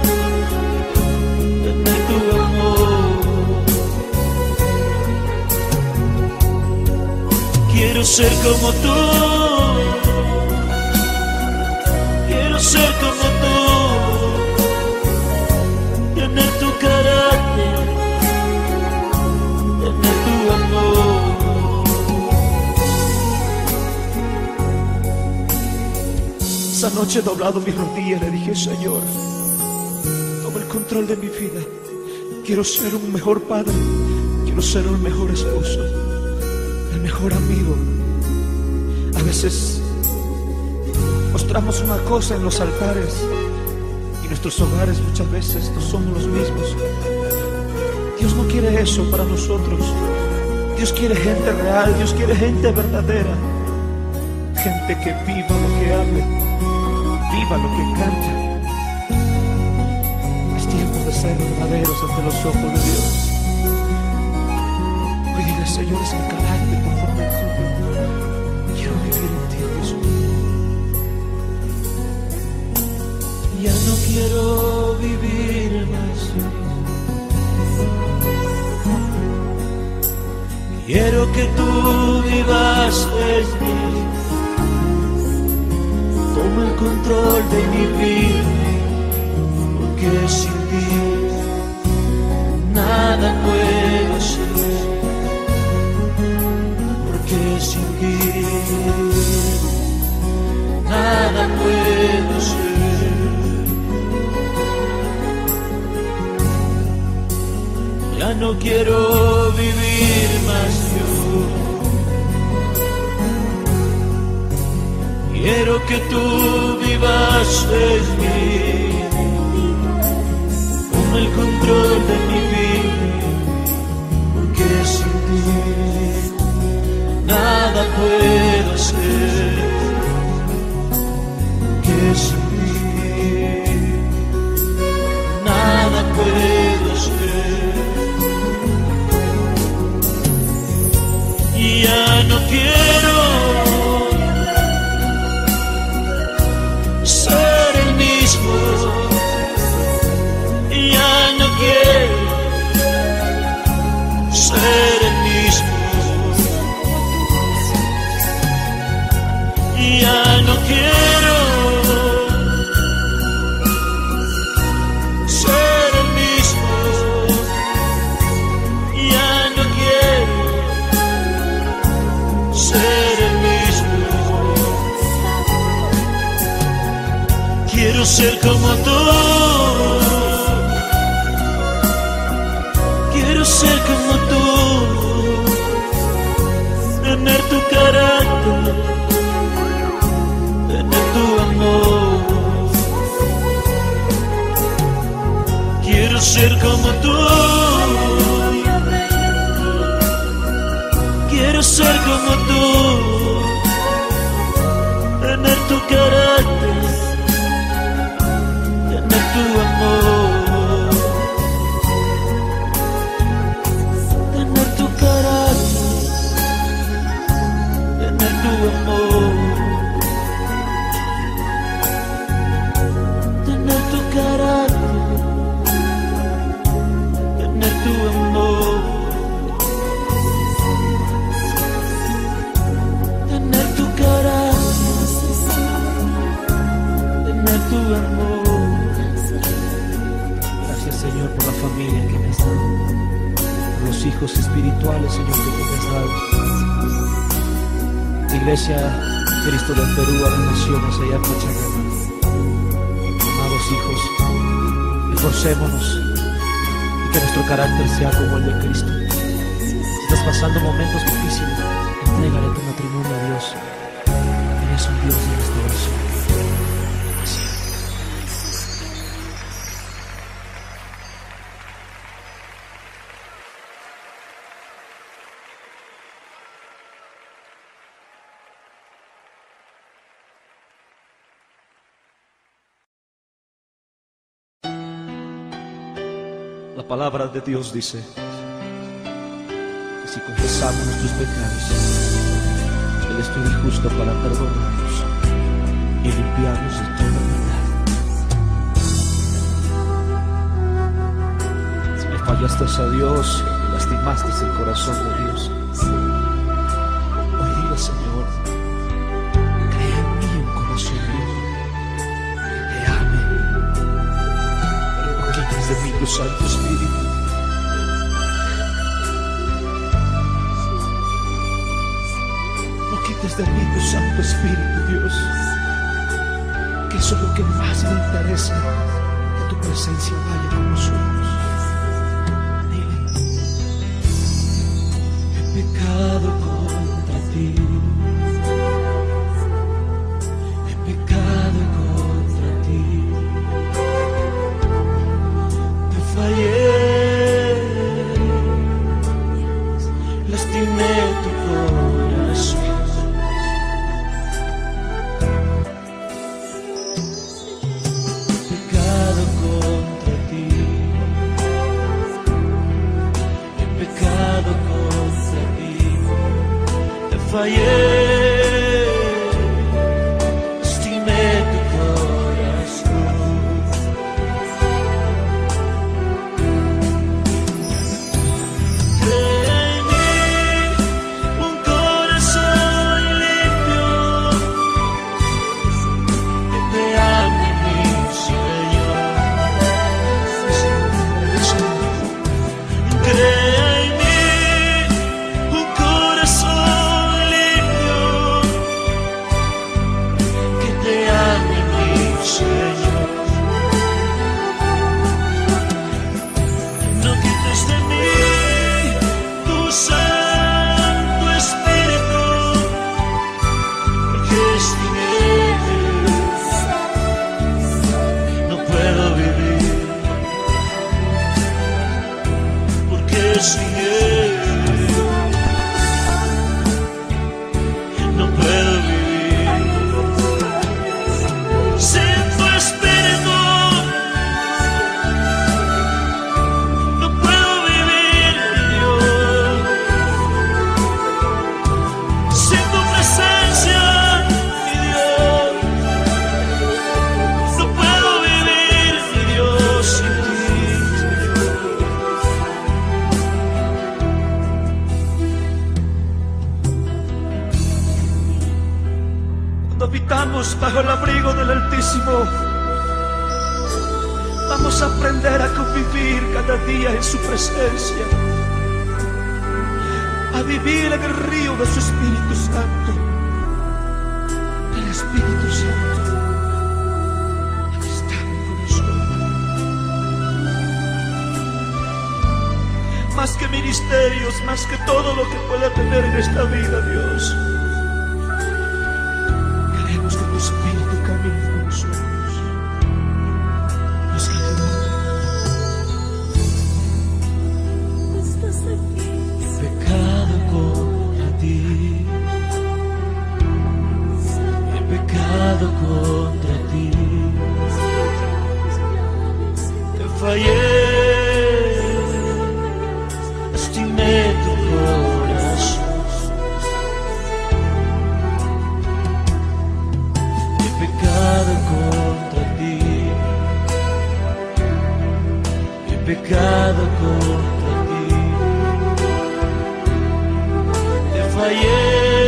Tener tu amor. Quiero ser como tú. Quiero ser como tú. Tener tu carácter. Tener tu amor. Esa noche he doblado mis rodillas y le dije: Señor, toma el control de mi vida. Quiero ser un mejor padre. Quiero ser un mejor esposo. El mejor amigo. A veces mostramos una cosa en los altares y nuestros hogares muchas veces no somos los mismos. Dios no quiere eso para nosotros. Dios quiere gente real. Dios quiere gente verdadera. Gente que viva lo que hable, viva lo que canta. Es tiempo de ser verdaderos ante los ojos de Dios. Hoy dile: Señor, es mi carácter conforme al tuyo. Quiero vivir en ti, Jesús. Ya no quiero vivir más. Quiero que tú vivas en mí. Toma el control de mi vida. Porque sin ti nada puedo hacer. Porque sin ti nada puedo hacer. Ya no quiero vivir más yo. Quiero que tú vivas en mí, con el control de mi vida, porque sin ti nada puedo hacer, porque sin ti nada puedo hacer. Y ya no quiero ser el mismo, y ya no quiero ser el mismo, y ya no quiero ser el mismo, y ya no quiero ser el mismo. Quiero ser como tú, quiero ser como tú, tener tu carácter, tener tu amor. Quiero ser como tú, quiero ser como tú, tener tu carácter, tener tu amor, tener tu carácter, tener tu amor, tener tu carácter, tener tu amor, tener tu carácter, tener tu amor. Señor, por la familia que me has dado, por los hijos espirituales, Señor, que me has dado. La Iglesia Cristo del Perú, a las naciones allá en Pachacama. Amados hijos, esforcémonos y que nuestro carácter sea como el de Cristo. Si estás pasando momentos difíciles, entrégale tu matrimonio a Dios. Eres un Dios de restauración. La palabra de Dios dice que si confesamos nuestros pecados, Él es fiel y justo para perdonarnos y limpiarnos de toda maldad. Si le fallaste a Dios y lastimaste el corazón de Dios, hoy dile, Señor, crea en mí un corazón nuevo, que te ame, pero no quites de mí tu Santo Espíritu. No quites de mí tu Santo Espíritu, Dios, que eso es lo que más me interesa, que tu presencia vaya con nosotros. Dile: he pecado contra ti, he pecado contra ti, te fallé, lastimé tu corazón. Fallé, estimé tu corazón. Crea en mí un corazón limpio, que te ame, mi Señor. Crea en mí un corazón limpio, sin Él no puedo vivir. Sin tu Espíritu no puedo vivir, Dios. Sin tu presencia, mi Dios, no puedo vivir, mi Dios, sin ti. Cuando habitamos bajo el abrigo del Altísimo, vamos a aprender a convivir cada día en su presencia, a vivir en el río de su Espíritu Santo. El Espíritu Santo está en nosotros. Más que ministerios, más que todo lo que pueda tener en esta vida, Dios, queremos que tu Espíritu camine con nosotros. Nos Estás aquí. Pecado contra ti, he pecado contra ti, te fallé, lastimé tu corazón. He pecado contra ti, he pecado contra ti, te fallé,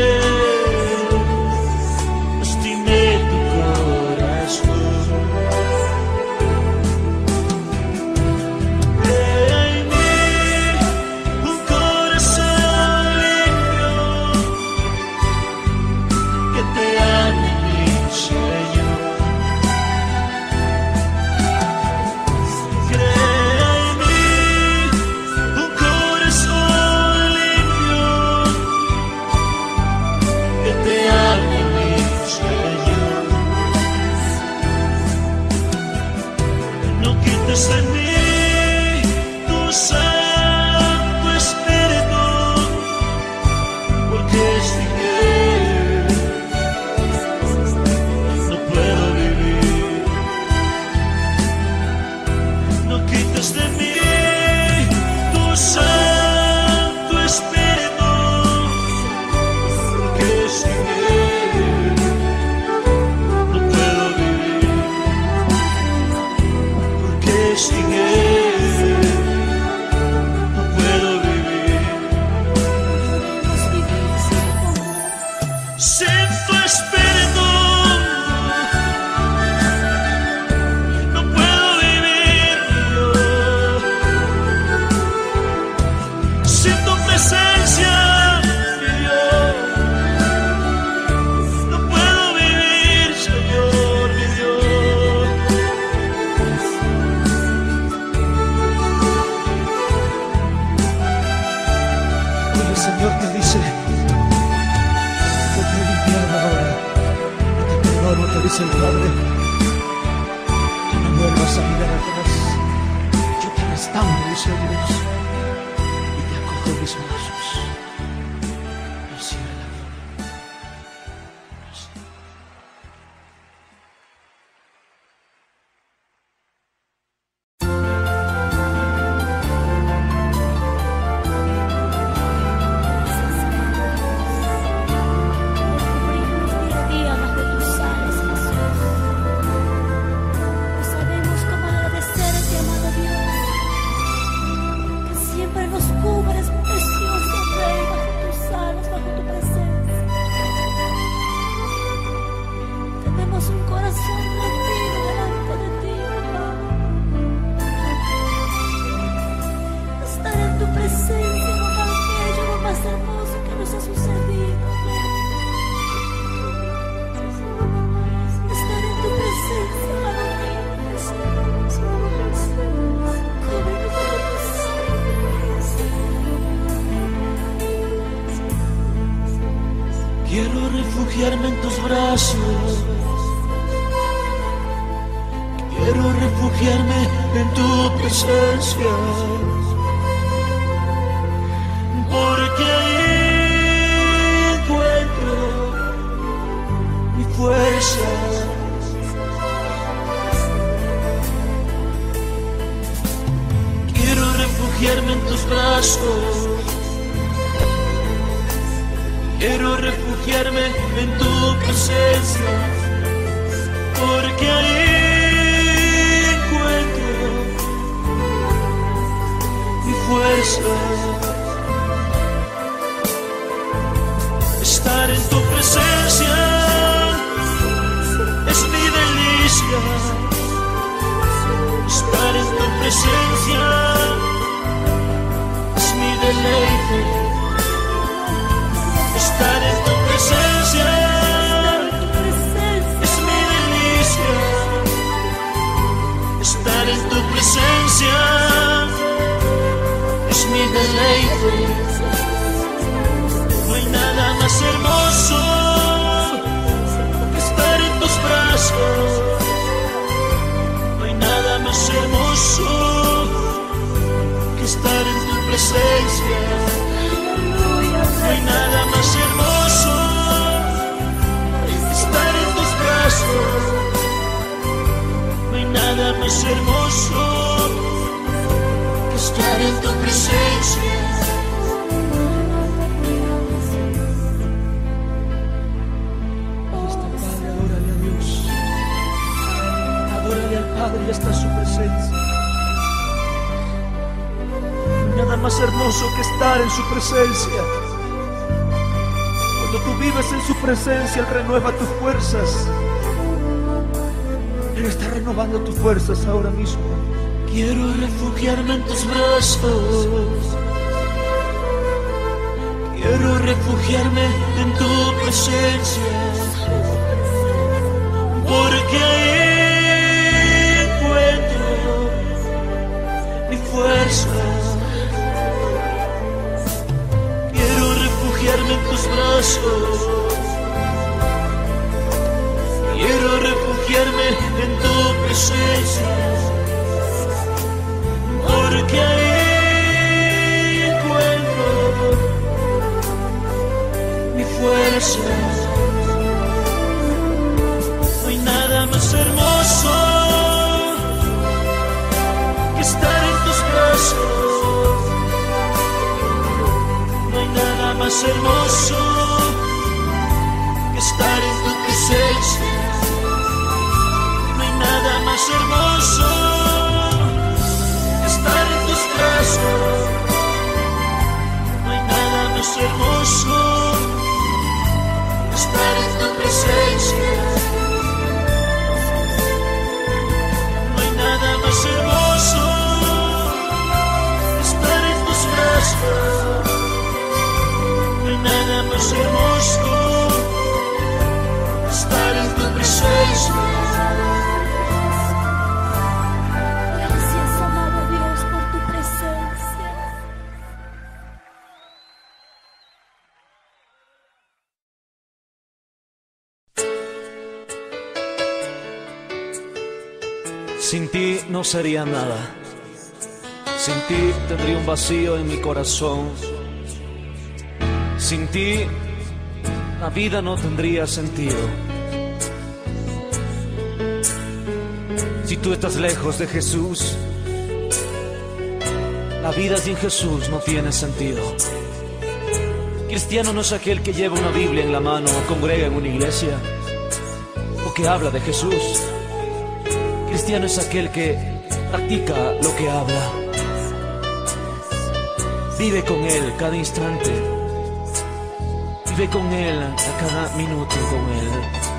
lastimé tu corazón. Crea en mí un corazón limpio, que te ame, mi Señor. Crea en mí un corazón limpio, que te ame, mi Señor. No quites de mí tu Santo Espíritu, porque sin Él no puedo vivir. No quites de mí tu Santo Espíritu, porque sin Él no puedo vivir. Porque sin Él no puedo vivir. Queremos vivir sin tu amor. Sin tu Espíritu no puedo vivir, Dios. Sin tu presencia, mi Dios, no puedo vivir, Señor, mi Dios. Hoy el Señor te dice: yo te he limpiado ahora, y te perdono, te dice el Padre. Que no vuelvas a mirar atrás. Yo te restauro, dice Dios, y te acojo en mis brazos. Recibe la gloria. Recibe. Cubrirnos día a día bajo tus alas, Jesús. No sabemos cómo agradecerte, amado Dios, que siempre nos cubres, precioso Rey, bajo tus alas, bajo tu presencia. Tenemos un corazón rendido delante de ti, Padre. Estar en tu presencia, lo más bello, lo más hermoso que nos ha sucedido. Estar en tu presencia, amado mío, cúbrenos con tu sangre. Quiero refugiarme en tus brazos, quiero refugiarme en tu presencia. porque ahí encuentro mi fuerza. Quiero refugiarme en tus brazos, quiero refugiarme en tu presencia, porque ahí encuentro mi fuerza. Estar en tu presencia es mi delicia. Estar en tu presencia es mi deleite. Estar en tu presencia es mi delicia. Estar en tu presencia es mi deleite. No hay nada más hermoso que estar en tus brazos. No hay nada más hermoso que estar en tu presencia. No hay nada más hermoso que estar en tus brazos. No hay nada más hermoso que estar en tu presencia. Padre, ya está su presencia. No hay nada más hermoso que estar en su presencia. Cuando tú vives en su presencia, Él renueva tus fuerzas. Él está renovando tus fuerzas ahora mismo. Quiero refugiarme en tus brazos. Quiero refugiarme en tu presencia, porque ahí mi fuerza. Quiero refugiarme en tus brazos. Quiero refugiarme en tu presencia, porque ahí encuentro mi fuerza. No hay nada más hermoso que estar en tus brazos. No hay nada más hermoso que estar en tu presencia. No hay nada más hermoso que estar en tus brazos. No hay nada más hermoso que estar en tu presencia. No hay nada más hermoso que estar en tus brazos. No hay nada más hermoso que estar en tu presencia. Gracias, amado Dios, por tu presencia. Sin ti no sería nada. Sin ti tendría un vacío en mi corazón. Sin ti la vida no tendría sentido. Si tú estás lejos de Jesús, la vida sin Jesús no tiene sentido. Cristiano no es aquel que lleva una Biblia en la mano o congrega en una iglesia o que habla de Jesús. Cristiano es aquel que practica lo que habla. Vive con Él cada instante. Vive con Él a cada minuto con Él.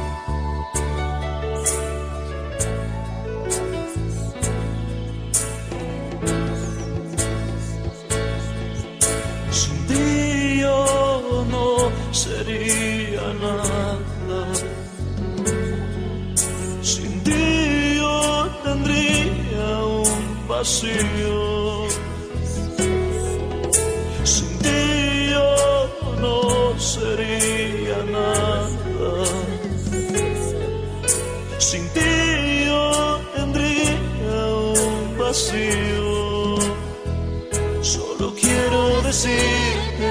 Sin ti yo no sería nada. Sin ti yo tendría un vacío. Sin ti yo no sería nada. Sin ti yo tendría un vacío. Solo quiero decirte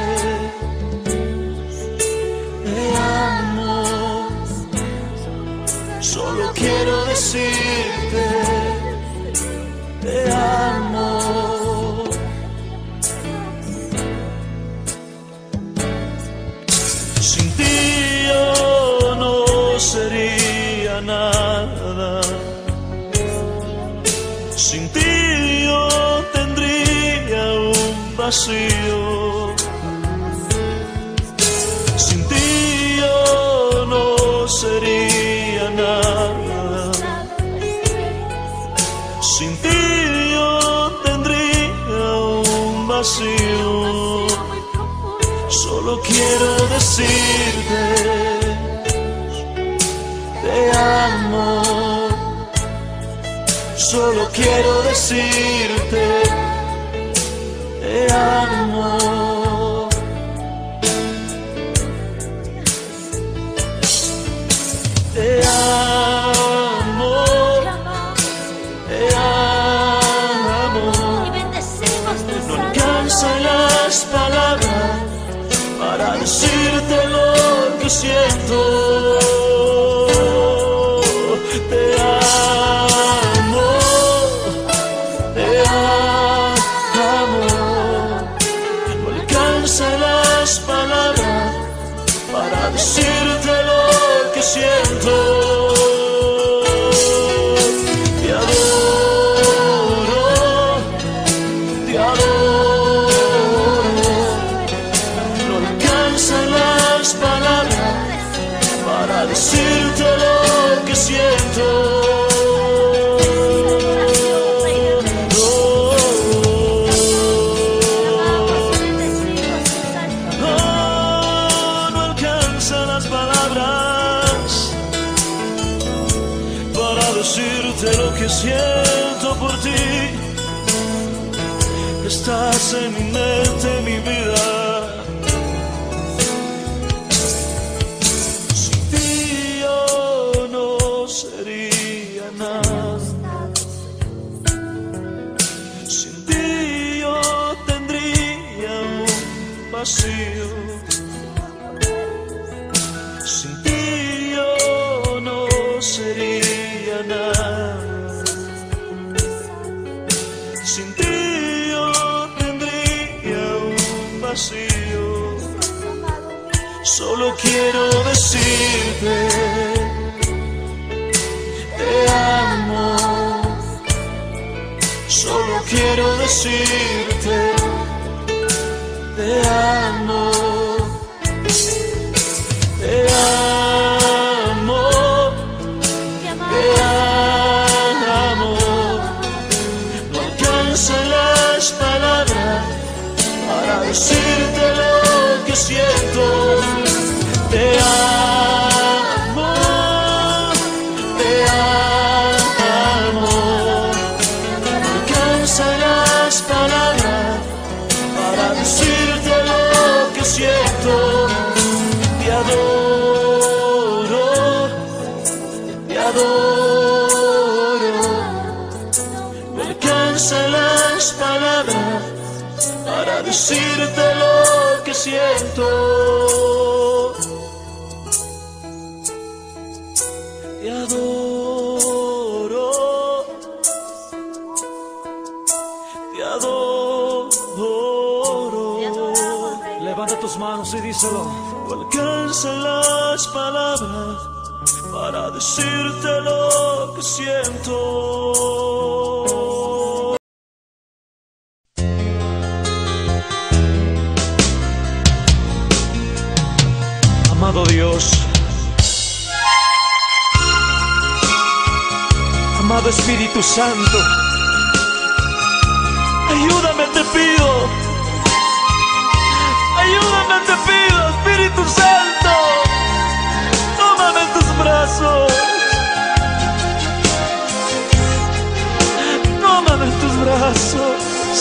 ti yo tendría un vacío. Sin ti yo no sería nada. Sin ti yo tendría un vacío. Solo quiero decirte, te amo. Solo quiero decirte, te amo. Te amo, te amo. No alcanzan las palabras para decirte lo que siento. Te amo, te amo. No alcanzan las palabras para decirte lo que siento. Te adoro, te adoro. No alcanzan las palabras para decirte lo que siento. No, no alcanzan las palabras para decirte lo que siento por ti. Estás en mi mente, en mi vida. Sin ti yo no sería nada. Sin ti yo tendría un vacío. Sin ti yo no sería nada. Sin ti yo tendría un vacío. Solo quiero decirte, te amo. Solo quiero decirte, te amo. Te amo, te amo. No alcanzan las palabras para decirte lo que siento. Te amo, te amo. No alcanzan las palabras para decirte lo que siento. Te adoro, te adoro. No alcanzan las palabras para decirte lo que siento. Te adoro, te adoro. Levanta tus manos y díselo. No alcanzan las palabras para decirte lo que siento. Amado Dios, amado Espíritu Santo, ayúdame, te pido. Ayúdame, te pido, Espíritu Santo. Tómame en tus brazos. Tómame en tus brazos.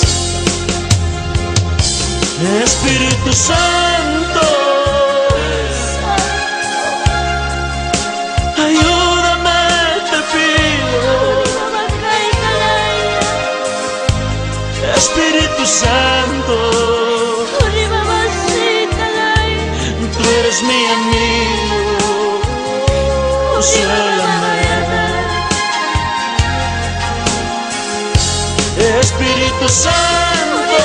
Espíritu Santo, ayúdame, te pido. Espíritu Santo, tú eres mi amigo, consuélame. Espíritu Santo,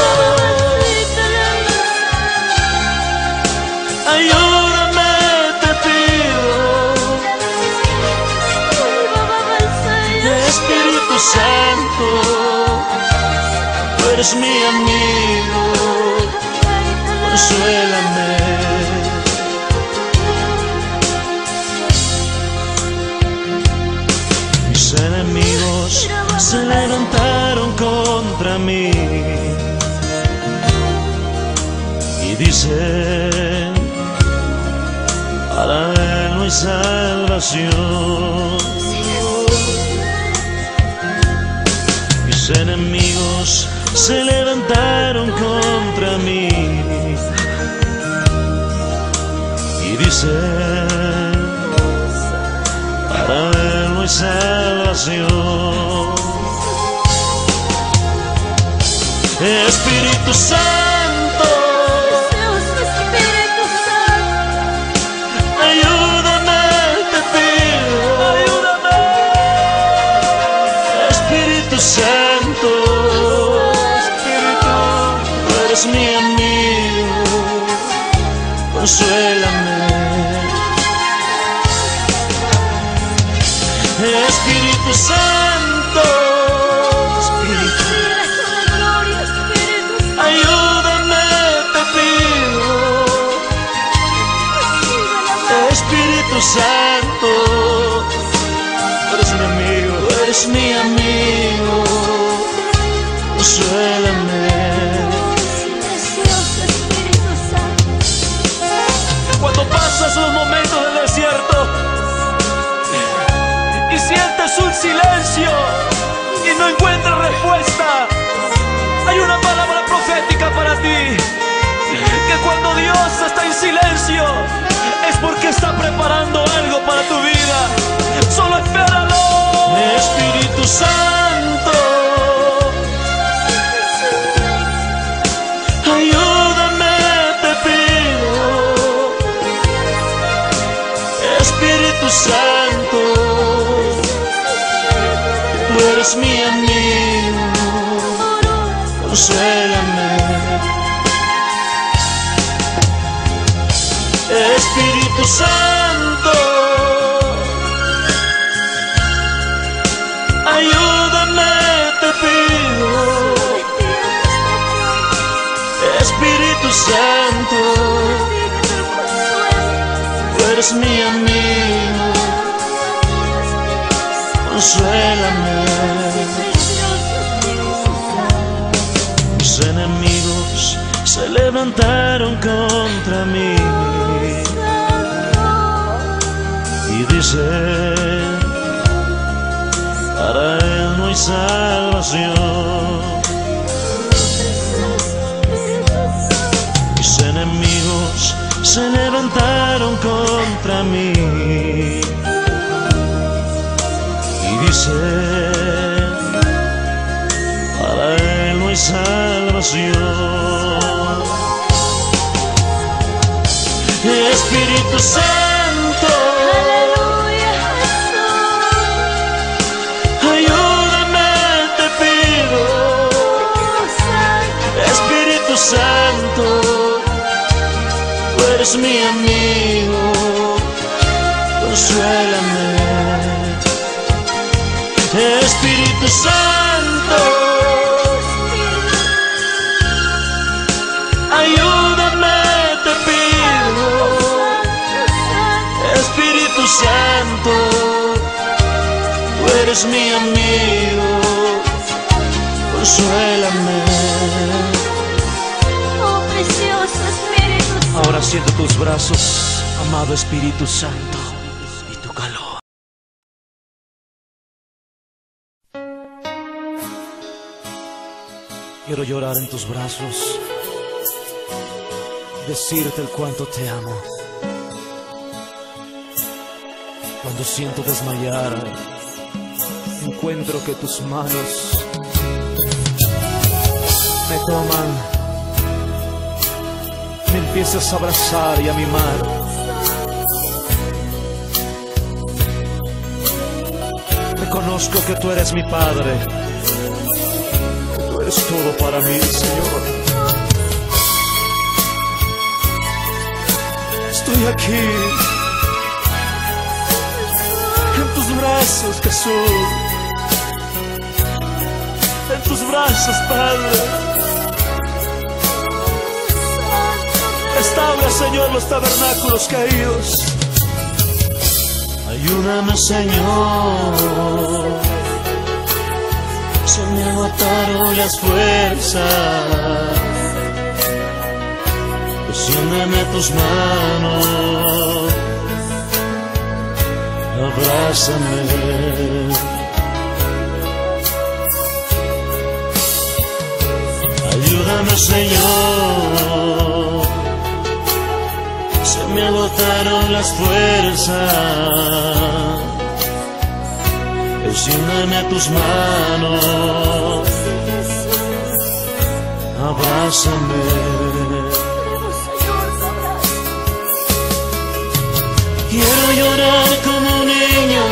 ayúdame, te pido. Espíritu Santo, eres mi amigo, consuélame. Mis enemigos se levantaron contra mí y dicen: para él no hay salvación. Mis enemigos se levantaron contra mí y dicen: para él no hay salvación. Espíritu Santo, Espíritu Santo, ayúdame, te pido, ayúdame. Espíritu Santo, Espíritu, tú eres mi amigo, consuélame. Espíritu Santo, Espíritu, ayúdame, te pido. Espíritu Santo, tú eres mi amigo, tú eres mi amigo, consuélame. Cuando pasas los momentos del desierto y sientes un silencio y no encuentras respuesta, hay una palabra profética para ti, que cuando Dios está en silencio es porque está preparando algo para tu vida. Solo espéralo. Espíritu Santo, ayúdame, te pido. Espíritu Santo, tú eres mi amigo, consuélame. Espíritu Santo, ayúdame, te pido. Espíritu Santo, tú eres mi amigo, consuélame. Mis enemigos se levantaron contra mí y dicen: para él no hay salvación. Mis enemigos se levantaron contra mí y dicen: para él no hay salvación. Espíritu Santo, aleluya, ayúdame, te pido. Espíritu Santo, tú eres mi amigo, consuélame. Espíritu Santo, ayúdame, te pido. Espíritu Santo, tú eres mi amigo, consuélame. oh precioso Espíritu Santo. Ahora siento tus brazos, amado Espíritu Santo, y tu calor. Quiero llorar en tus brazos, decirte el cuánto te amo. Cuando siento desmayar, encuentro que tus manos me toman, me empiezas a abrazar y a mimar. Reconozco que tú eres mi Padre, que tú eres todo para mí, Señor. Estoy aquí, en tus brazos, Jesús, en tus brazos, Padre. Restaura, Señor, los tabernáculos caídos. Ayúdame, Señor, se me agotaron las fuerzas. Extiéndeme tus manos, abrázame. Ayúdame, Señor, se me agotaron las fuerzas. Extiéndeme tus manos, abrázame. Quiero llorar como un niño,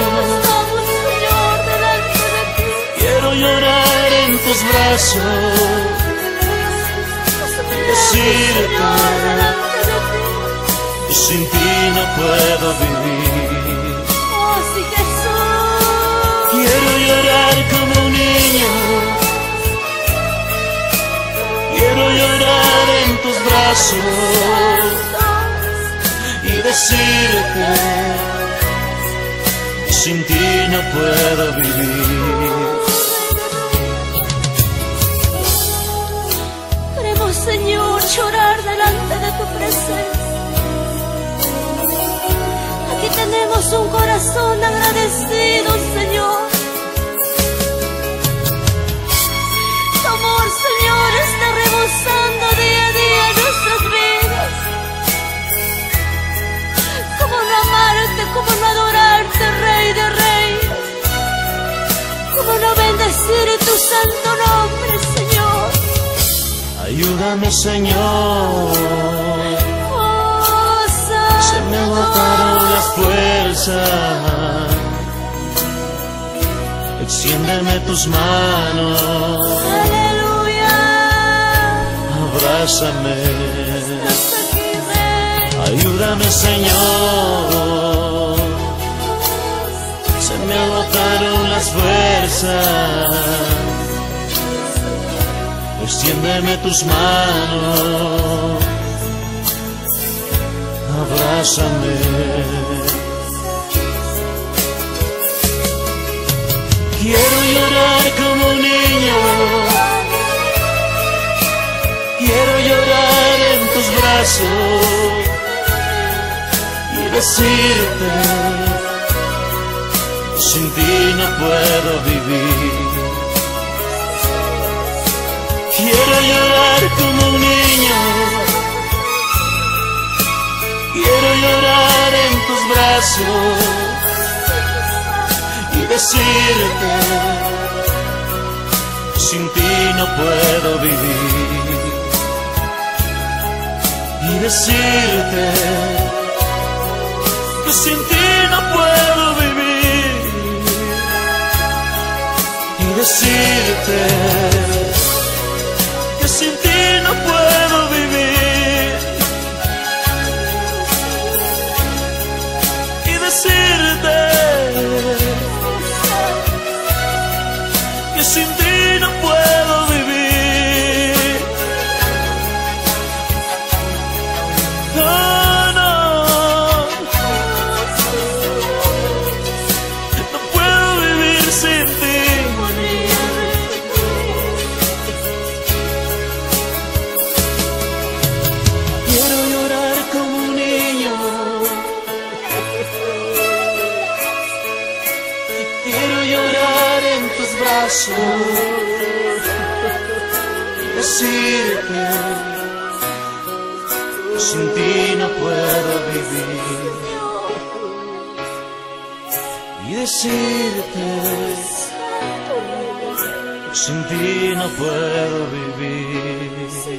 quiero llorar en tus brazos, decirte que sin ti no puedo vivir. Quiero llorar como un niño, quiero llorar en tus brazos y decirte que sin ti no puedo vivir. Queremos, Señor, llorar delante de tu presencia. Aquí tenemos un corazón agradecido, Señor. Tu amor, Señor, está rebosando día a día en nuestras vidas. ¿Cómo no amarte, cómo no adorarte, Rey de Reyes? ¿Cómo no bendecir tu santo nombre, Señor? Ayúdame, Señor, Oh, se me agotaron las fuerzas. Extiéndeme tus manos, aleluya. abrázame. Estás aquí, Rey. Ayúdame, Señor, se me agotaron las fuerzas. Extiéndeme tus manos, abrázame. Quiero llorar como un niño, quiero llorar en tus brazos y decirte que sin ti no puedo vivir. Quiero llorar como un niño, quiero llorar en tus brazos y decirte que sin ti no puedo vivir. Y decirte que sin ti no puedo vivir. Y decirte que sin ti no puedo vivir. Y decirte que sin ti no puedo vivir. No, no, no puedo vivir sin ti. Y decirte que sin ti no puedo vivir. Y decirte que sin ti no puedo vivir.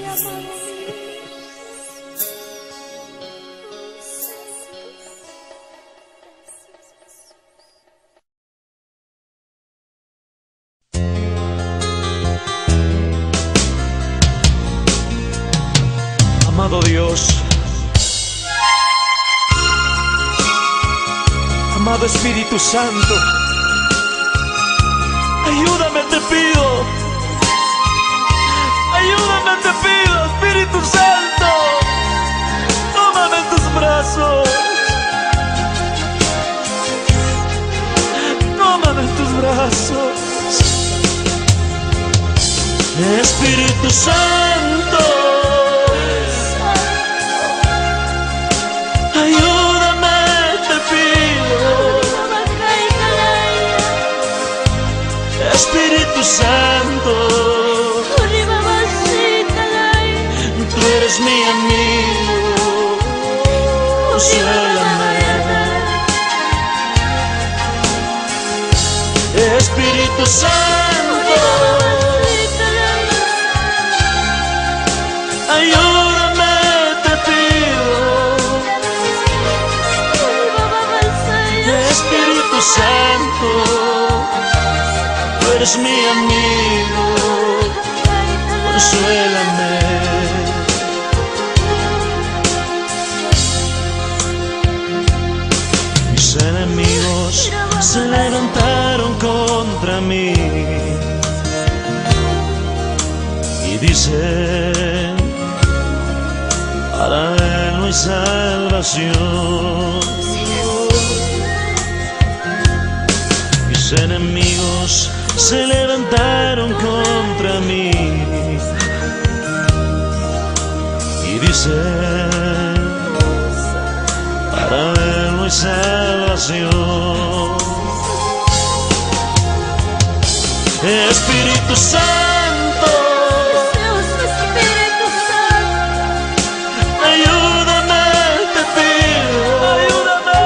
Amado Dios, amado Espíritu Santo, ayúdame, te pido, ayúdame, te pido, Espíritu Santo, Espíritu Santo, ayúdame, te pido. Espíritu Santo, tú eres mi amigo, consuélame. Espíritu Santo, ayúdame, te pido. Espíritu Santo, tú eres mi amigo, consuélame. Mis enemigos se levantaron contra mí y dicen: para él no hay salvación. Mis enemigos se levantaron contra mí y dicen: para él no hay salvación. Espíritu Santo, ayúdame, te pido. Ayúdame.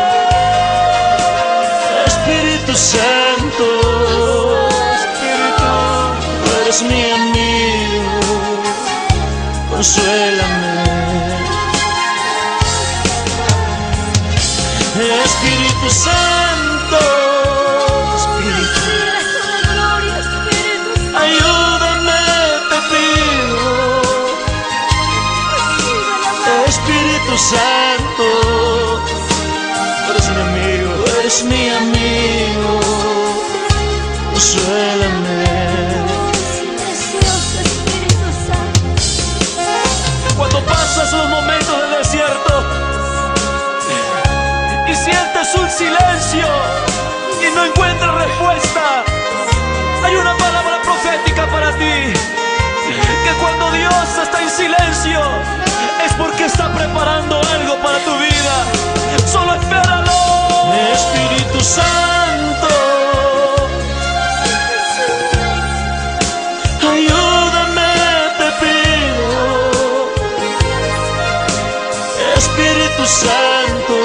Espíritu Santo, Espíritu, tú eres mi amigo, consuélame. Espíritu Santo, ayúdame, te pido. Espíritu Santo, tú eres mi amigo, tú eres mi amigo, consuélame. Cuando pasas los momentos del desierto y sientes un silencio y no encuentras respuesta, hay una palabra profética para ti, que cuando Dios está en silencio es porque está preparando algo para tu vida. Solo espéralo. Espíritu Santo, ayúdame, te pido. Espíritu Santo,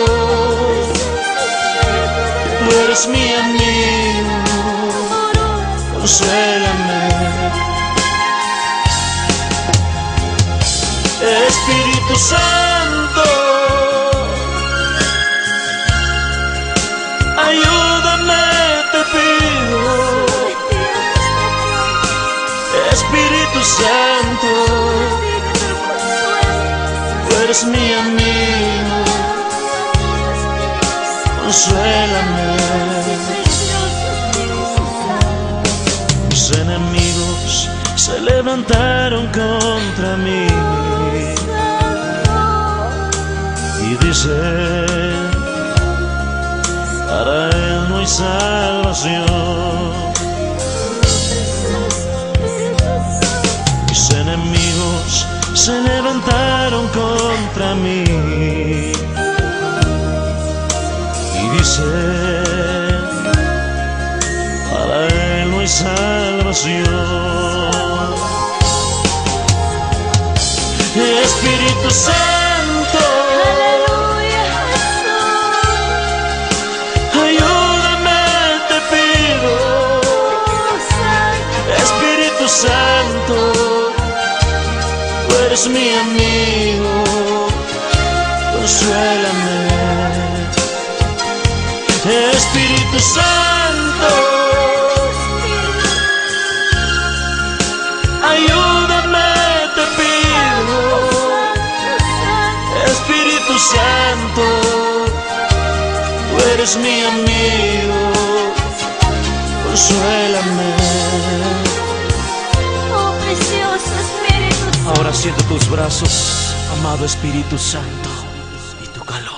tú eres mi amigo, consuélame. Espíritu Santo, ayúdame, te pido. Espíritu Santo, tú eres mi amigo, consuélame. Mis enemigos se levantaron contra mí y dicen: para él no hay salvación. Mis enemigos se levantaron contra mí y dicen: para él no hay salvación. Espíritu Santo, ayúdame, te pido. Espíritu Santo, tú eres mi amigo, consuélame. Espíritu Santo, ayúdame, te pido. Espíritu Santo, tú eres mi amigo, consuélame. Oh, precioso Espíritu Santo. Ahora siento tus brazos, amado Espíritu Santo, y tu calor.